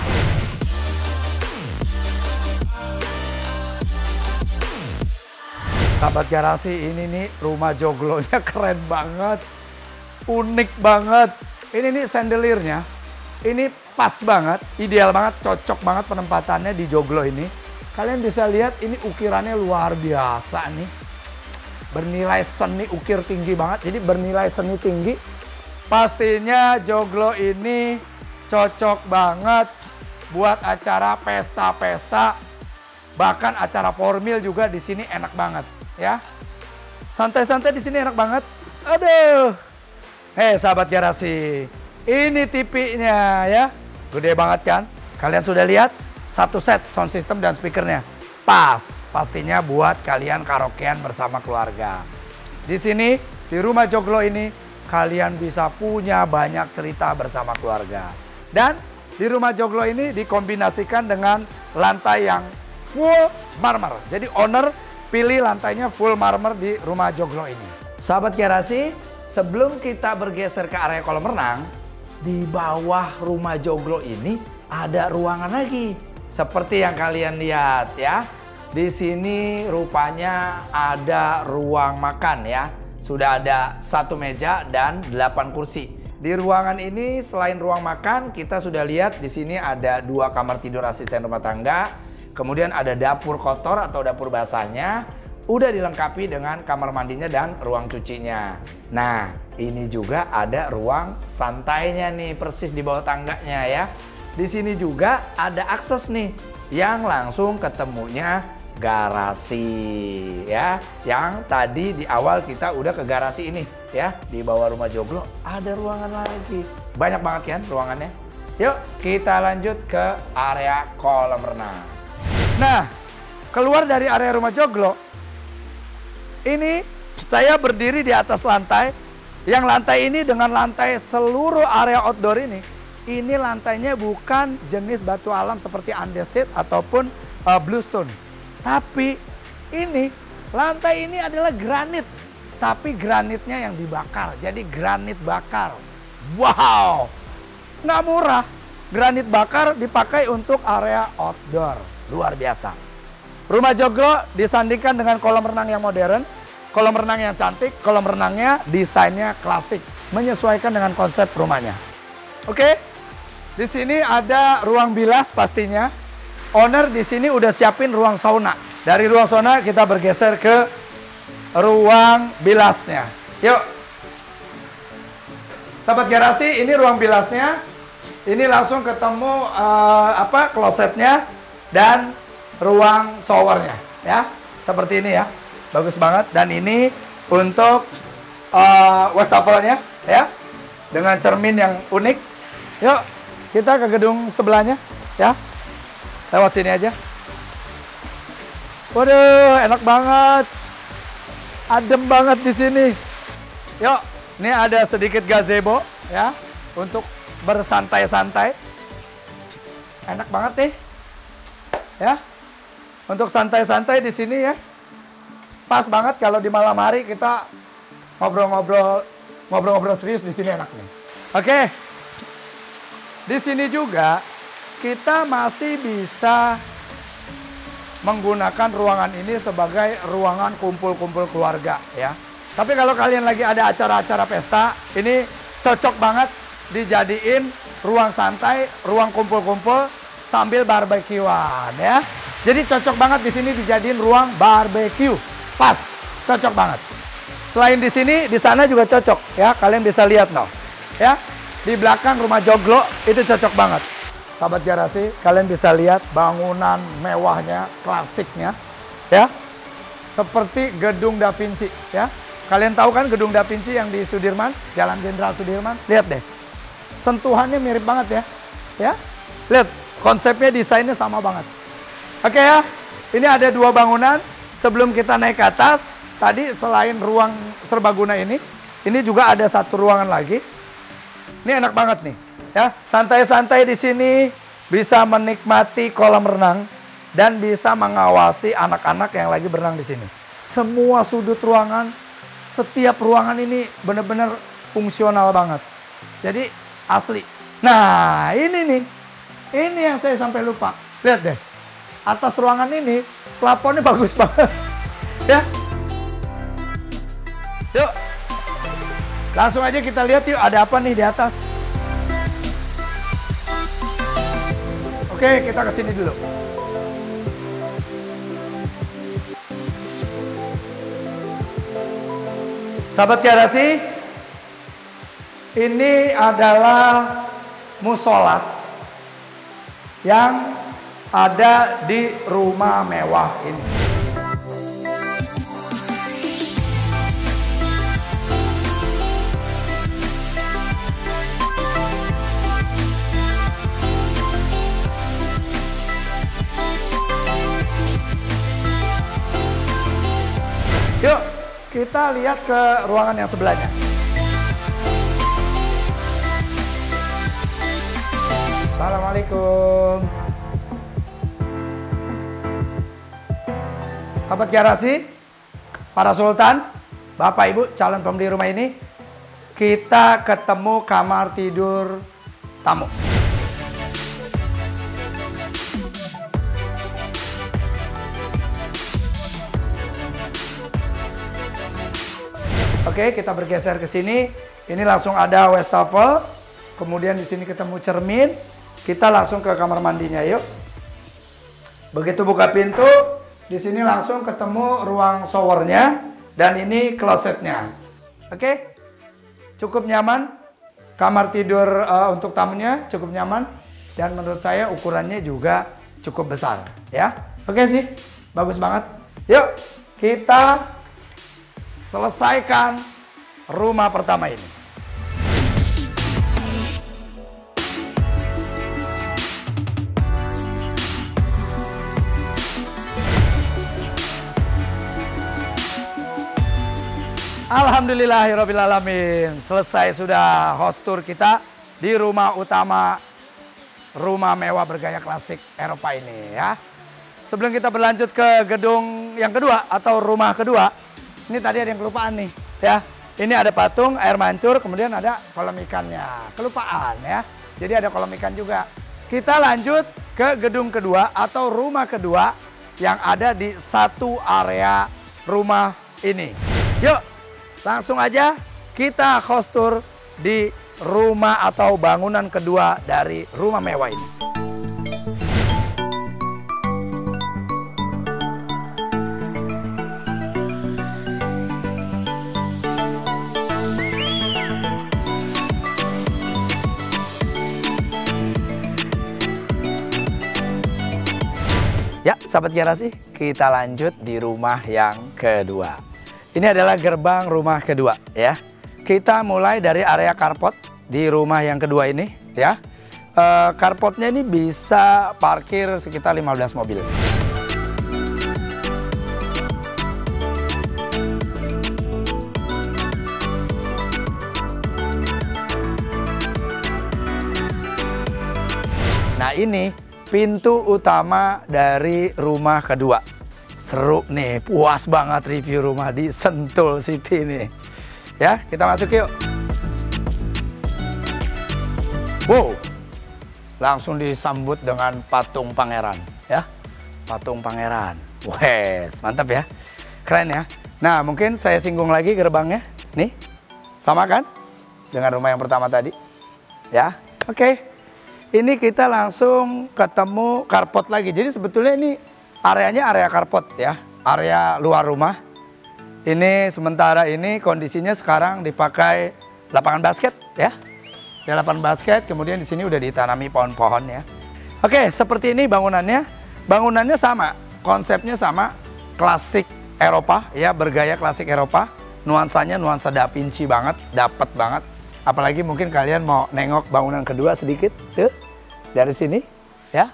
Sahabat garasi, ini nih rumah joglonya keren banget, unik banget. Ini nih chandelier-nya, ini pas banget, ideal banget, cocok banget penempatannya di joglo ini. Kalian bisa lihat ini ukirannya luar biasa nih, bernilai seni, ukir tinggi banget, jadi bernilai seni tinggi. Pastinya joglo ini cocok banget buat acara pesta-pesta, bahkan acara formal juga di sini enak banget. Ya, santai-santai di sini enak banget. Aduh, hei sahabat garasi, ini T V-nya ya, gede banget kan? Kalian sudah lihat satu set sound system dan speakernya, pas, pastinya buat kalian karaokean bersama keluarga. Di sini di rumah joglo ini kalian bisa punya banyak cerita bersama keluarga. Dan di rumah joglo ini dikombinasikan dengan lantai yang full marmer. Jadi owner pilih lantainya full marmer di rumah joglo ini. Sahabat garasi, sebelum kita bergeser ke area kolam renang, di bawah rumah joglo ini ada ruangan lagi. Seperti yang kalian lihat ya. Di sini rupanya ada ruang makan ya. Sudah ada satu meja dan delapan kursi. Di ruangan ini selain ruang makan, kita sudah lihat di sini ada dua kamar tidur asisten rumah tangga. Kemudian ada dapur kotor atau dapur basahnya, udah dilengkapi dengan kamar mandinya dan ruang cucinya. Nah, ini juga ada ruang santainya nih, persis di bawah tangganya ya. Di sini juga ada akses nih, yang langsung ketemunya garasi ya. Yang tadi di awal kita udah ke garasi ini ya, di bawah rumah joglo ada ruangan lagi. Banyak banget kan ruangannya. Yuk, kita lanjut ke area kolam renang. Nah, keluar dari area rumah joglo, ini saya berdiri di atas lantai. Yang lantai ini dengan lantai seluruh area outdoor ini, ini lantainya bukan jenis batu alam seperti andesit ataupun uh, bluestone. Tapi ini, lantai ini adalah granit. Tapi granitnya yang dibakar, jadi granit bakar. Wow, nggak murah. Granit bakar dipakai untuk area outdoor. Luar biasa. Rumah joglo disandingkan dengan kolam renang yang modern, kolam renang yang cantik, kolam renangnya desainnya klasik, menyesuaikan dengan konsep rumahnya. Oke, di sini ada ruang bilas pastinya. Owner di sini udah siapin ruang sauna. Dari ruang sauna kita bergeser ke ruang bilasnya. Yuk, sahabat garasi, ini ruang bilasnya. Ini langsung ketemu uh, apa klosetnya dan ruang showernya. ya, seperti ini ya, bagus banget. Dan ini untuk uh, wastafelnya ya, dengan cermin yang unik. Yuk kita ke gedung sebelahnya ya, lewat sini aja. Waduh, enak banget, adem banget di sini. Yuk, ini ada sedikit gazebo ya, untuk bersantai-santai. Enak banget nih ya, untuk santai-santai di sini ya. Pas banget kalau di malam hari kita ngobrol-ngobrol, ngobrol-ngobrol serius di sini enak nih. Oke, di sini juga kita masih bisa menggunakan ruangan ini sebagai ruangan kumpul-kumpul keluarga ya. Tapi kalau kalian lagi ada acara-acara pesta, ini cocok banget dijadiin ruang santai, ruang kumpul-kumpul sambil barbekyuan ya. Jadi cocok banget di sini dijadiin ruang barbecue. Pas, cocok banget. Selain di sini, di sana juga cocok ya. Kalian bisa lihat no. Ya. Di belakang rumah joglo itu cocok banget. Sahabat Garasi, kalian bisa lihat bangunan mewahnya, klasiknya ya. Seperti gedung Da Vinci ya. Kalian tahu kan gedung Da Vinci yang di Sudirman, Jalan Jenderal Sudirman? Lihat deh. Sentuhannya mirip banget ya. Ya. Lihat, konsepnya, desainnya sama banget. Oke ya. Ini ada dua bangunan. Sebelum kita naik ke atas, tadi selain ruang serbaguna ini, ini juga ada satu ruangan lagi. Ini enak banget nih, ya. Santai-santai di sini, bisa menikmati kolam renang dan bisa mengawasi anak-anak yang lagi berenang di sini. Semua sudut ruangan, setiap ruangan ini benar-benar fungsional banget. Jadi asli. Nah, ini nih. Ini yang saya sampai lupa. Lihat deh. Atas ruangan ini plafonnya bagus banget. Ya. Yuk. Langsung aja kita lihat yuk, ada apa nih di atas. Oke, kita ke sini dulu. Sahabat Garasi, ini adalah musola yang ada di rumah mewah ini. Yuk, kita lihat ke ruangan yang sebelahnya. Assalamualaikum. Sahabat Garasi, para sultan, bapak ibu calon pembeli rumah ini, kita ketemu kamar tidur tamu. Oke, kita bergeser ke sini. Ini langsung ada wastafel. Kemudian di sini ketemu cermin. Kita langsung ke kamar mandinya, yuk. Begitu buka pintu, di sini langsung ketemu ruang showernya dan ini klosetnya. Oke, cukup nyaman. Kamar tidur uh, untuk tamunya cukup nyaman dan menurut saya ukurannya juga cukup besar, ya. Oke sih, bagus banget. Yuk, kita selesaikan rumah pertama ini. Alhamdulillahirrabbilalamin. Selesai sudah host tour kita di rumah utama rumah mewah bergaya klasik Eropa ini ya. Sebelum kita berlanjut ke gedung yang kedua atau rumah kedua, ini tadi ada yang kelupaan nih ya. Ini ada patung air mancur, kemudian ada kolam ikannya. Kelupaan ya. Jadi ada kolam ikan juga. Kita lanjut ke gedung kedua atau rumah kedua yang ada di satu area rumah ini. Yuk, langsung aja kita host tour di rumah atau bangunan kedua dari rumah mewah ini. Ya, sahabat garasi, kita lanjut di rumah yang kedua. Ini adalah gerbang rumah kedua ya. Kita mulai dari area carport di rumah yang kedua ini ya. E, carportnya ini bisa parkir sekitar lima belas mobil. Nah, ini pintu utama dari rumah kedua. Seru nih, puas banget review rumah di Sentul City nih. Ya, kita masuk yuk. Wow, langsung disambut dengan patung pangeran ya. Patung pangeran. Wes, mantap ya. Keren ya. Nah, mungkin saya singgung lagi gerbangnya. Nih, sama kan dengan rumah yang pertama tadi. Ya, oke. Okay. Ini kita langsung ketemu carport lagi. Jadi sebetulnya ini areanya area carport ya, area luar rumah. Ini sementara ini kondisinya sekarang dipakai lapangan basket ya. Di lapangan basket, kemudian di sini udah ditanami pohon-pohon ya. Oke, seperti ini bangunannya. Bangunannya sama, konsepnya sama, klasik Eropa ya, bergaya klasik Eropa. Nuansanya nuansa Da Vinci banget, dapat banget. Apalagi mungkin kalian mau nengok bangunan kedua sedikit tuh dari sini ya.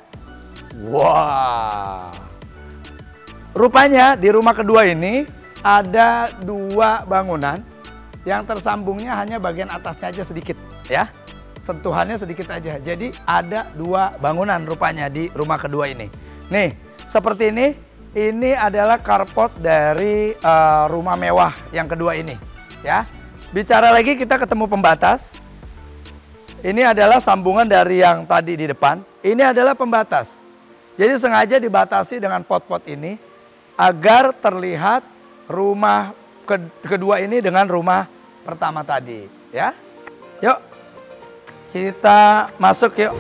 Wah. Rupanya di rumah kedua ini ada dua bangunan yang tersambungnya hanya bagian atasnya aja sedikit ya. Sentuhannya sedikit aja. Jadi ada dua bangunan rupanya di rumah kedua ini. Nih, seperti ini. Ini adalah carport dari uh, rumah mewah yang kedua ini ya. Bicara lagi, kita ketemu pembatas. Ini adalah sambungan dari yang tadi di depan. Ini adalah pembatas. Jadi sengaja dibatasi dengan pot-pot ini agar terlihat rumah kedua ini dengan rumah pertama tadi. Ya, yuk kita masuk yuk.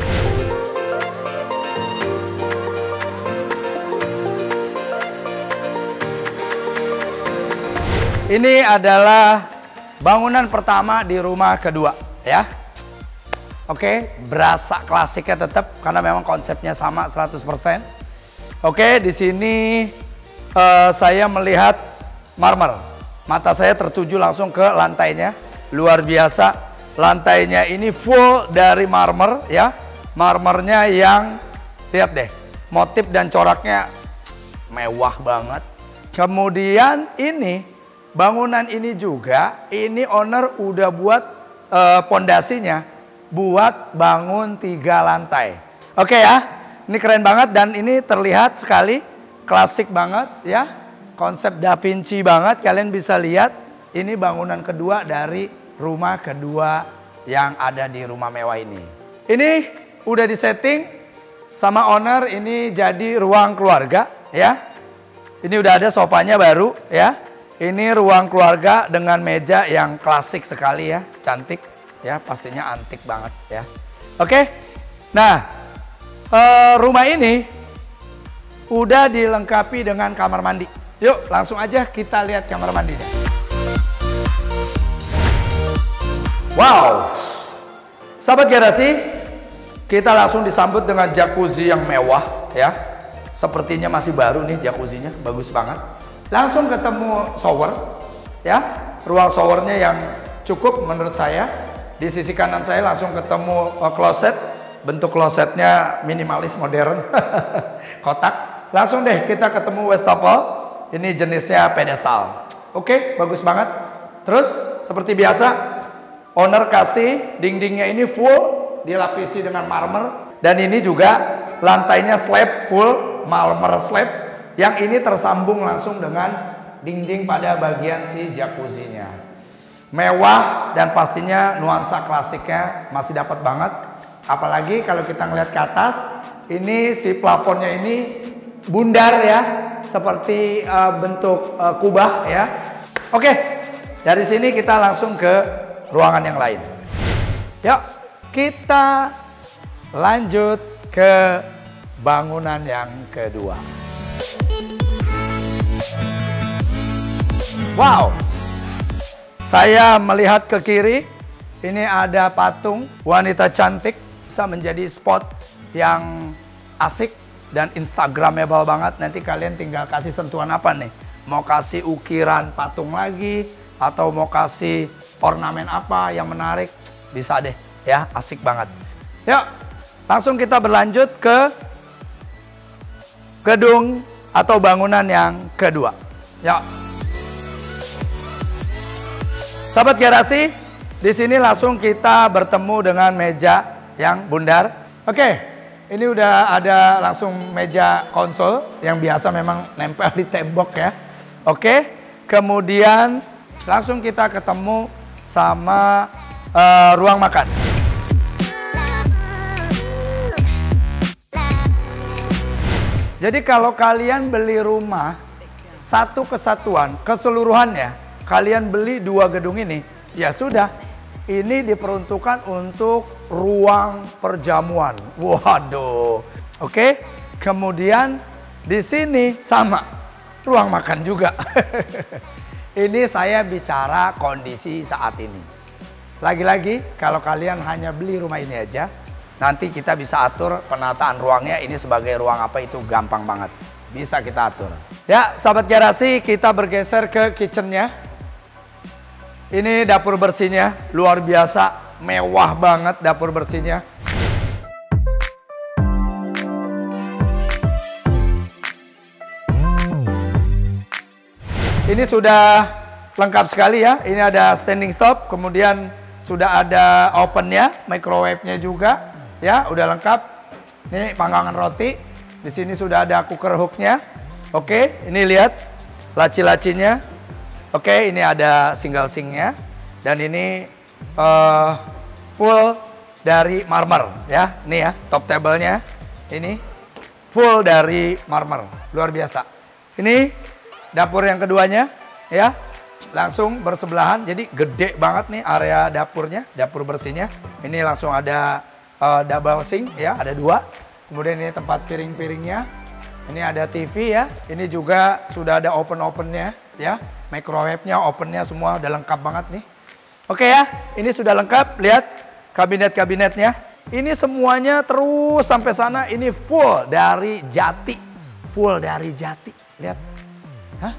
Ini adalah bangunan pertama di rumah kedua ya. Oke, berasa klasiknya tetap karena memang konsepnya sama seratus persen. Oke, di sini uh, saya melihat marmer. Mata saya tertuju langsung ke lantainya. Luar biasa. Lantainya ini full dari marmer ya. Marmernya yang lihat deh, motif dan coraknya mewah banget. Kemudian ini bangunan ini juga, ini owner udah buat pondasinya, uh, buat bangun tiga lantai. Oke ya, ini keren banget dan ini terlihat sekali klasik banget ya, konsep Da Vinci banget. Kalian bisa lihat ini bangunan kedua dari rumah kedua yang ada di rumah mewah ini. Ini udah disetting sama owner, ini jadi ruang keluarga ya. Ini udah ada sofanya baru ya. Ini ruang keluarga dengan meja yang klasik sekali ya, cantik ya, pastinya antik banget ya. Oke, nah uh, rumah ini udah dilengkapi dengan kamar mandi. Yuk langsung aja kita lihat kamar mandinya. Wow, sahabat garasi, kita langsung disambut dengan jacuzzi yang mewah ya. Sepertinya masih baru nih jacuzzinya, bagus banget. Langsung ketemu shower ya, ruang showernya yang cukup menurut saya. Di sisi kanan saya langsung ketemu uh, kloset, bentuk klosetnya minimalis modern, kotak. Langsung deh kita ketemu wastafel, ini jenisnya pedestal. Oke, bagus banget. Terus seperti biasa, owner kasih dindingnya ini full dilapisi dengan marmer, dan ini juga lantainya slab full marmer slab. Yang ini tersambung langsung dengan dinding pada bagian si jacuzzinya. Mewah dan pastinya nuansa klasiknya masih dapat banget. Apalagi kalau kita ngeliat ke atas, ini si plafonnya ini bundar ya, seperti uh, bentuk uh, kubah ya. Oke, dari sini kita langsung ke ruangan yang lain. Yuk, kita lanjut ke bangunan yang kedua. Wow, saya melihat ke kiri, ini ada patung wanita cantik, bisa menjadi spot yang asik dan instagramable banget. Nanti kalian tinggal kasih sentuhan apa nih? Mau kasih ukiran patung lagi atau mau kasih ornamen apa yang menarik, bisa deh ya, asik banget. Yuk, langsung kita berlanjut ke gedung atau bangunan yang kedua. Yuk. Sahabat garasi, di sini langsung kita bertemu dengan meja yang bundar. Oke, ini udah ada langsung meja konsol yang biasa memang nempel di tembok ya. Oke, kemudian langsung kita ketemu sama uh, ruang makan. Jadi kalau kalian beli rumah satu kesatuan, keseluruhannya, kalian beli dua gedung ini, ya sudah. Ini diperuntukkan untuk ruang perjamuan. Waduh. Oke. Kemudian di sini sama ruang makan juga. Ini saya bicara kondisi saat ini. Lagi-lagi kalau kalian hanya beli rumah ini aja, nanti kita bisa atur penataan ruangnya. Ini sebagai ruang apa itu gampang banget. Bisa kita atur. Ya, sahabat garasi, kita bergeser ke kitchennya. Ini dapur bersihnya, luar biasa, mewah banget dapur bersihnya. Ini sudah lengkap sekali ya, ini ada standing stop, kemudian sudah ada ovennya, microwave-nya juga, ya udah lengkap. Ini panggangan roti, di sini sudah ada cooker hook-nya. Oke, ini lihat laci-lacinya. Oke, ini ada single sink-nya dan ini uh, full dari marmer ya. Ini ya, top table-nya ini full dari marmer, luar biasa. Ini dapur yang keduanya ya, langsung bersebelahan. Jadi gede banget nih area dapurnya, dapur bersihnya. Ini langsung ada uh, double sink ya, ada dua. Kemudian ini tempat piring-piringnya. Ini ada T V ya. Ini juga sudah ada open-opennya ya. Microwave-nya, ovennya semua udah lengkap banget nih. Oke ya, ini sudah lengkap. Lihat kabinet-kabinetnya. Ini semuanya terus sampai sana. Ini full dari jati. Full dari jati. Lihat. Hah?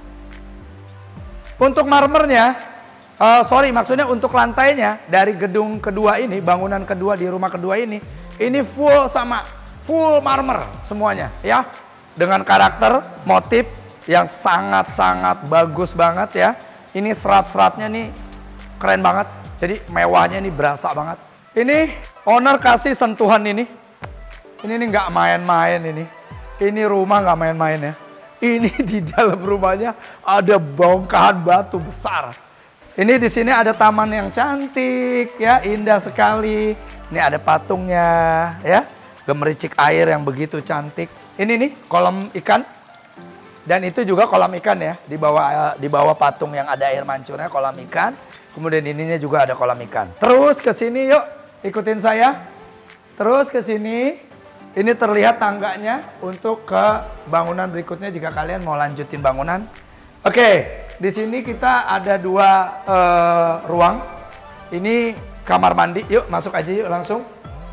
Untuk marmernya, uh, sorry maksudnya untuk lantainya dari gedung kedua ini, bangunan kedua di rumah kedua ini, ini full sama full marmer semuanya ya. Dengan karakter, motif yang sangat-sangat bagus banget ya. Ini serat-seratnya nih keren banget. Jadi mewahnya nih berasa banget. Ini owner kasih sentuhan ini. Ini nih nggak main-main ini. Ini rumah nggak main-main ya. Ini di dalam rumahnya ada bongkahan batu besar. Ini di sini ada taman yang cantik ya, indah sekali. Ini ada patungnya ya. Gemericik air yang begitu cantik. Ini nih kolam ikan. Dan itu juga kolam ikan ya, di bawah di bawah patung yang ada air mancurnya kolam ikan. Kemudian ininya juga ada kolam ikan. Terus ke sini yuk, ikutin saya. Terus ke sini. Ini terlihat tangganya untuk ke bangunan berikutnya jika kalian mau lanjutin bangunan. Oke, di sini kita ada dua uh, ruang. Ini kamar mandi. Yuk, masuk aja yuk langsung.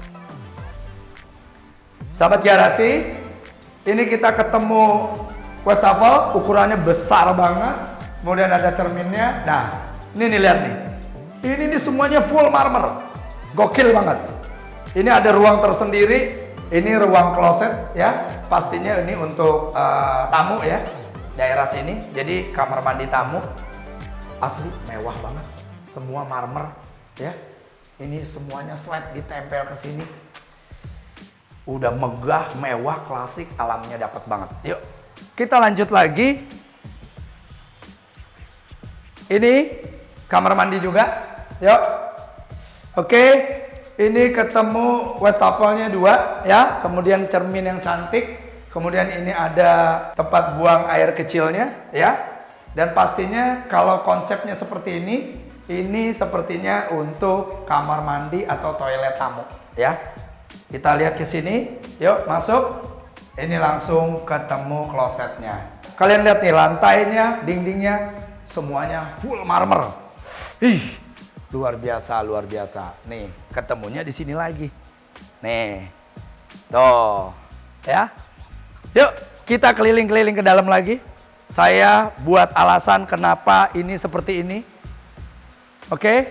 Sahabat garasi, ini kita ketemu wastafel, ukurannya besar banget. Kemudian ada cerminnya. Nah, ini nih lihat nih. Ini nih semuanya full marmer. Gokil banget. Ini ada ruang tersendiri. Ini ruang kloset ya. Pastinya ini untuk uh, tamu ya. Daerah sini. Jadi kamar mandi tamu. Asli mewah banget. Semua marmer ya. Ini semuanya slide ditempel ke sini. Udah megah, mewah, klasik, alamnya dapat banget. Yuk. Kita lanjut lagi. Ini kamar mandi juga. Yuk. Oke. Ini ketemu wastafelnya dua ya. Kemudian cermin yang cantik. Kemudian ini ada tempat buang air kecilnya ya. Dan pastinya kalau konsepnya seperti ini, ini sepertinya untuk kamar mandi atau toilet tamu ya. Kita lihat ke sini. Yuk, masuk. Ini langsung ketemu klosetnya. Kalian lihat nih lantainya, dindingnya, semuanya full marmer. Ih, luar biasa, luar biasa. Nih, ketemunya di sini lagi. Nih, tuh, ya. Yuk, kita keliling-keliling ke dalam lagi. Saya buat alasan kenapa ini seperti ini. Oke.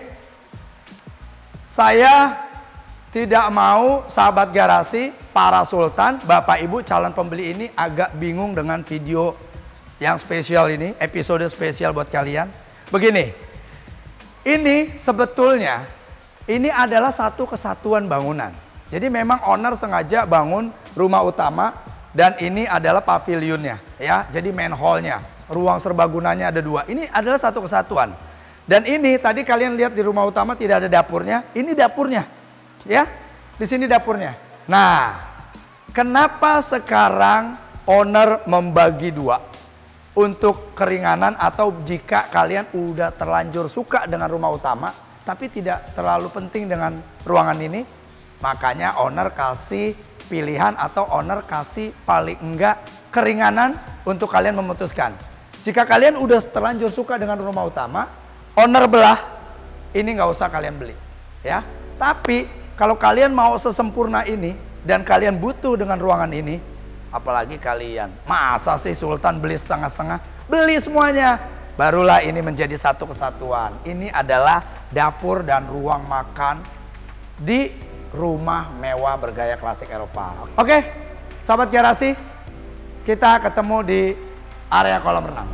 Saya tidak mau sahabat garasi, para sultan, Bapak Ibu calon pembeli ini agak bingung dengan video yang spesial ini, episode spesial buat kalian. Begini, ini sebetulnya ini adalah satu kesatuan bangunan. Jadi memang owner sengaja bangun rumah utama dan ini adalah pavilionnya, ya. Jadi main hallnya, ruang serbagunanya ada dua. Ini adalah satu kesatuan. Dan ini tadi kalian lihat di rumah utama tidak ada dapurnya. Ini dapurnya, ya. Di sini dapurnya. Nah, kenapa sekarang owner membagi dua? Untuk keringanan atau jika kalian udah terlanjur suka dengan rumah utama, tapi tidak terlalu penting dengan ruangan ini, makanya owner kasih pilihan atau owner kasih paling enggak keringanan untuk kalian memutuskan. Jika kalian udah terlanjur suka dengan rumah utama, owner belah, ini nggak usah kalian beli, ya. Tapi kalau kalian mau sesempurna ini dan kalian butuh dengan ruangan ini, apalagi kalian, masa sih Sultan beli setengah-setengah? Beli semuanya. Barulah ini menjadi satu kesatuan. Ini adalah dapur dan ruang makan di rumah mewah bergaya klasik Eropa. Oke, sahabat garasi, kita ketemu di area kolam renang.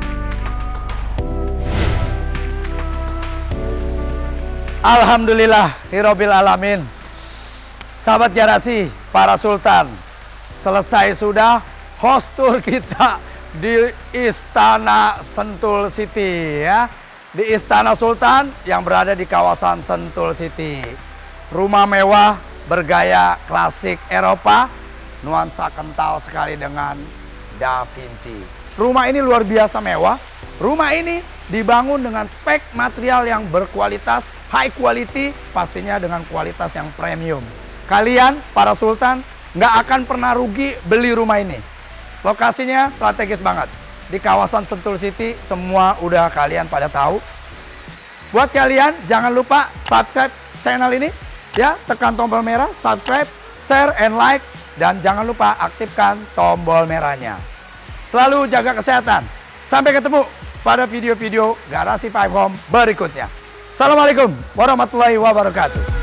Alhamdulillah, Hirobil Alamin. Sahabat garasi, para sultan, selesai sudah host tour kita di Istana Sentul City, ya. Di Istana Sultan yang berada di kawasan Sentul City. Rumah mewah bergaya klasik Eropa, nuansa kental sekali dengan Da Vinci. Rumah ini luar biasa mewah. Rumah ini dibangun dengan spek material yang berkualitas, high quality, pastinya dengan kualitas yang premium. Kalian, para sultan, nggak akan pernah rugi beli rumah ini. Lokasinya strategis banget. Di kawasan Sentul City, semua udah kalian pada tahu. Buat kalian, jangan lupa subscribe channel ini. Ya, tekan tombol merah, subscribe, share, and like. Dan jangan lupa aktifkan tombol merahnya. Selalu jaga kesehatan. Sampai ketemu pada video-video Garasi Five Home berikutnya. Assalamualaikum warahmatullahi wabarakatuh.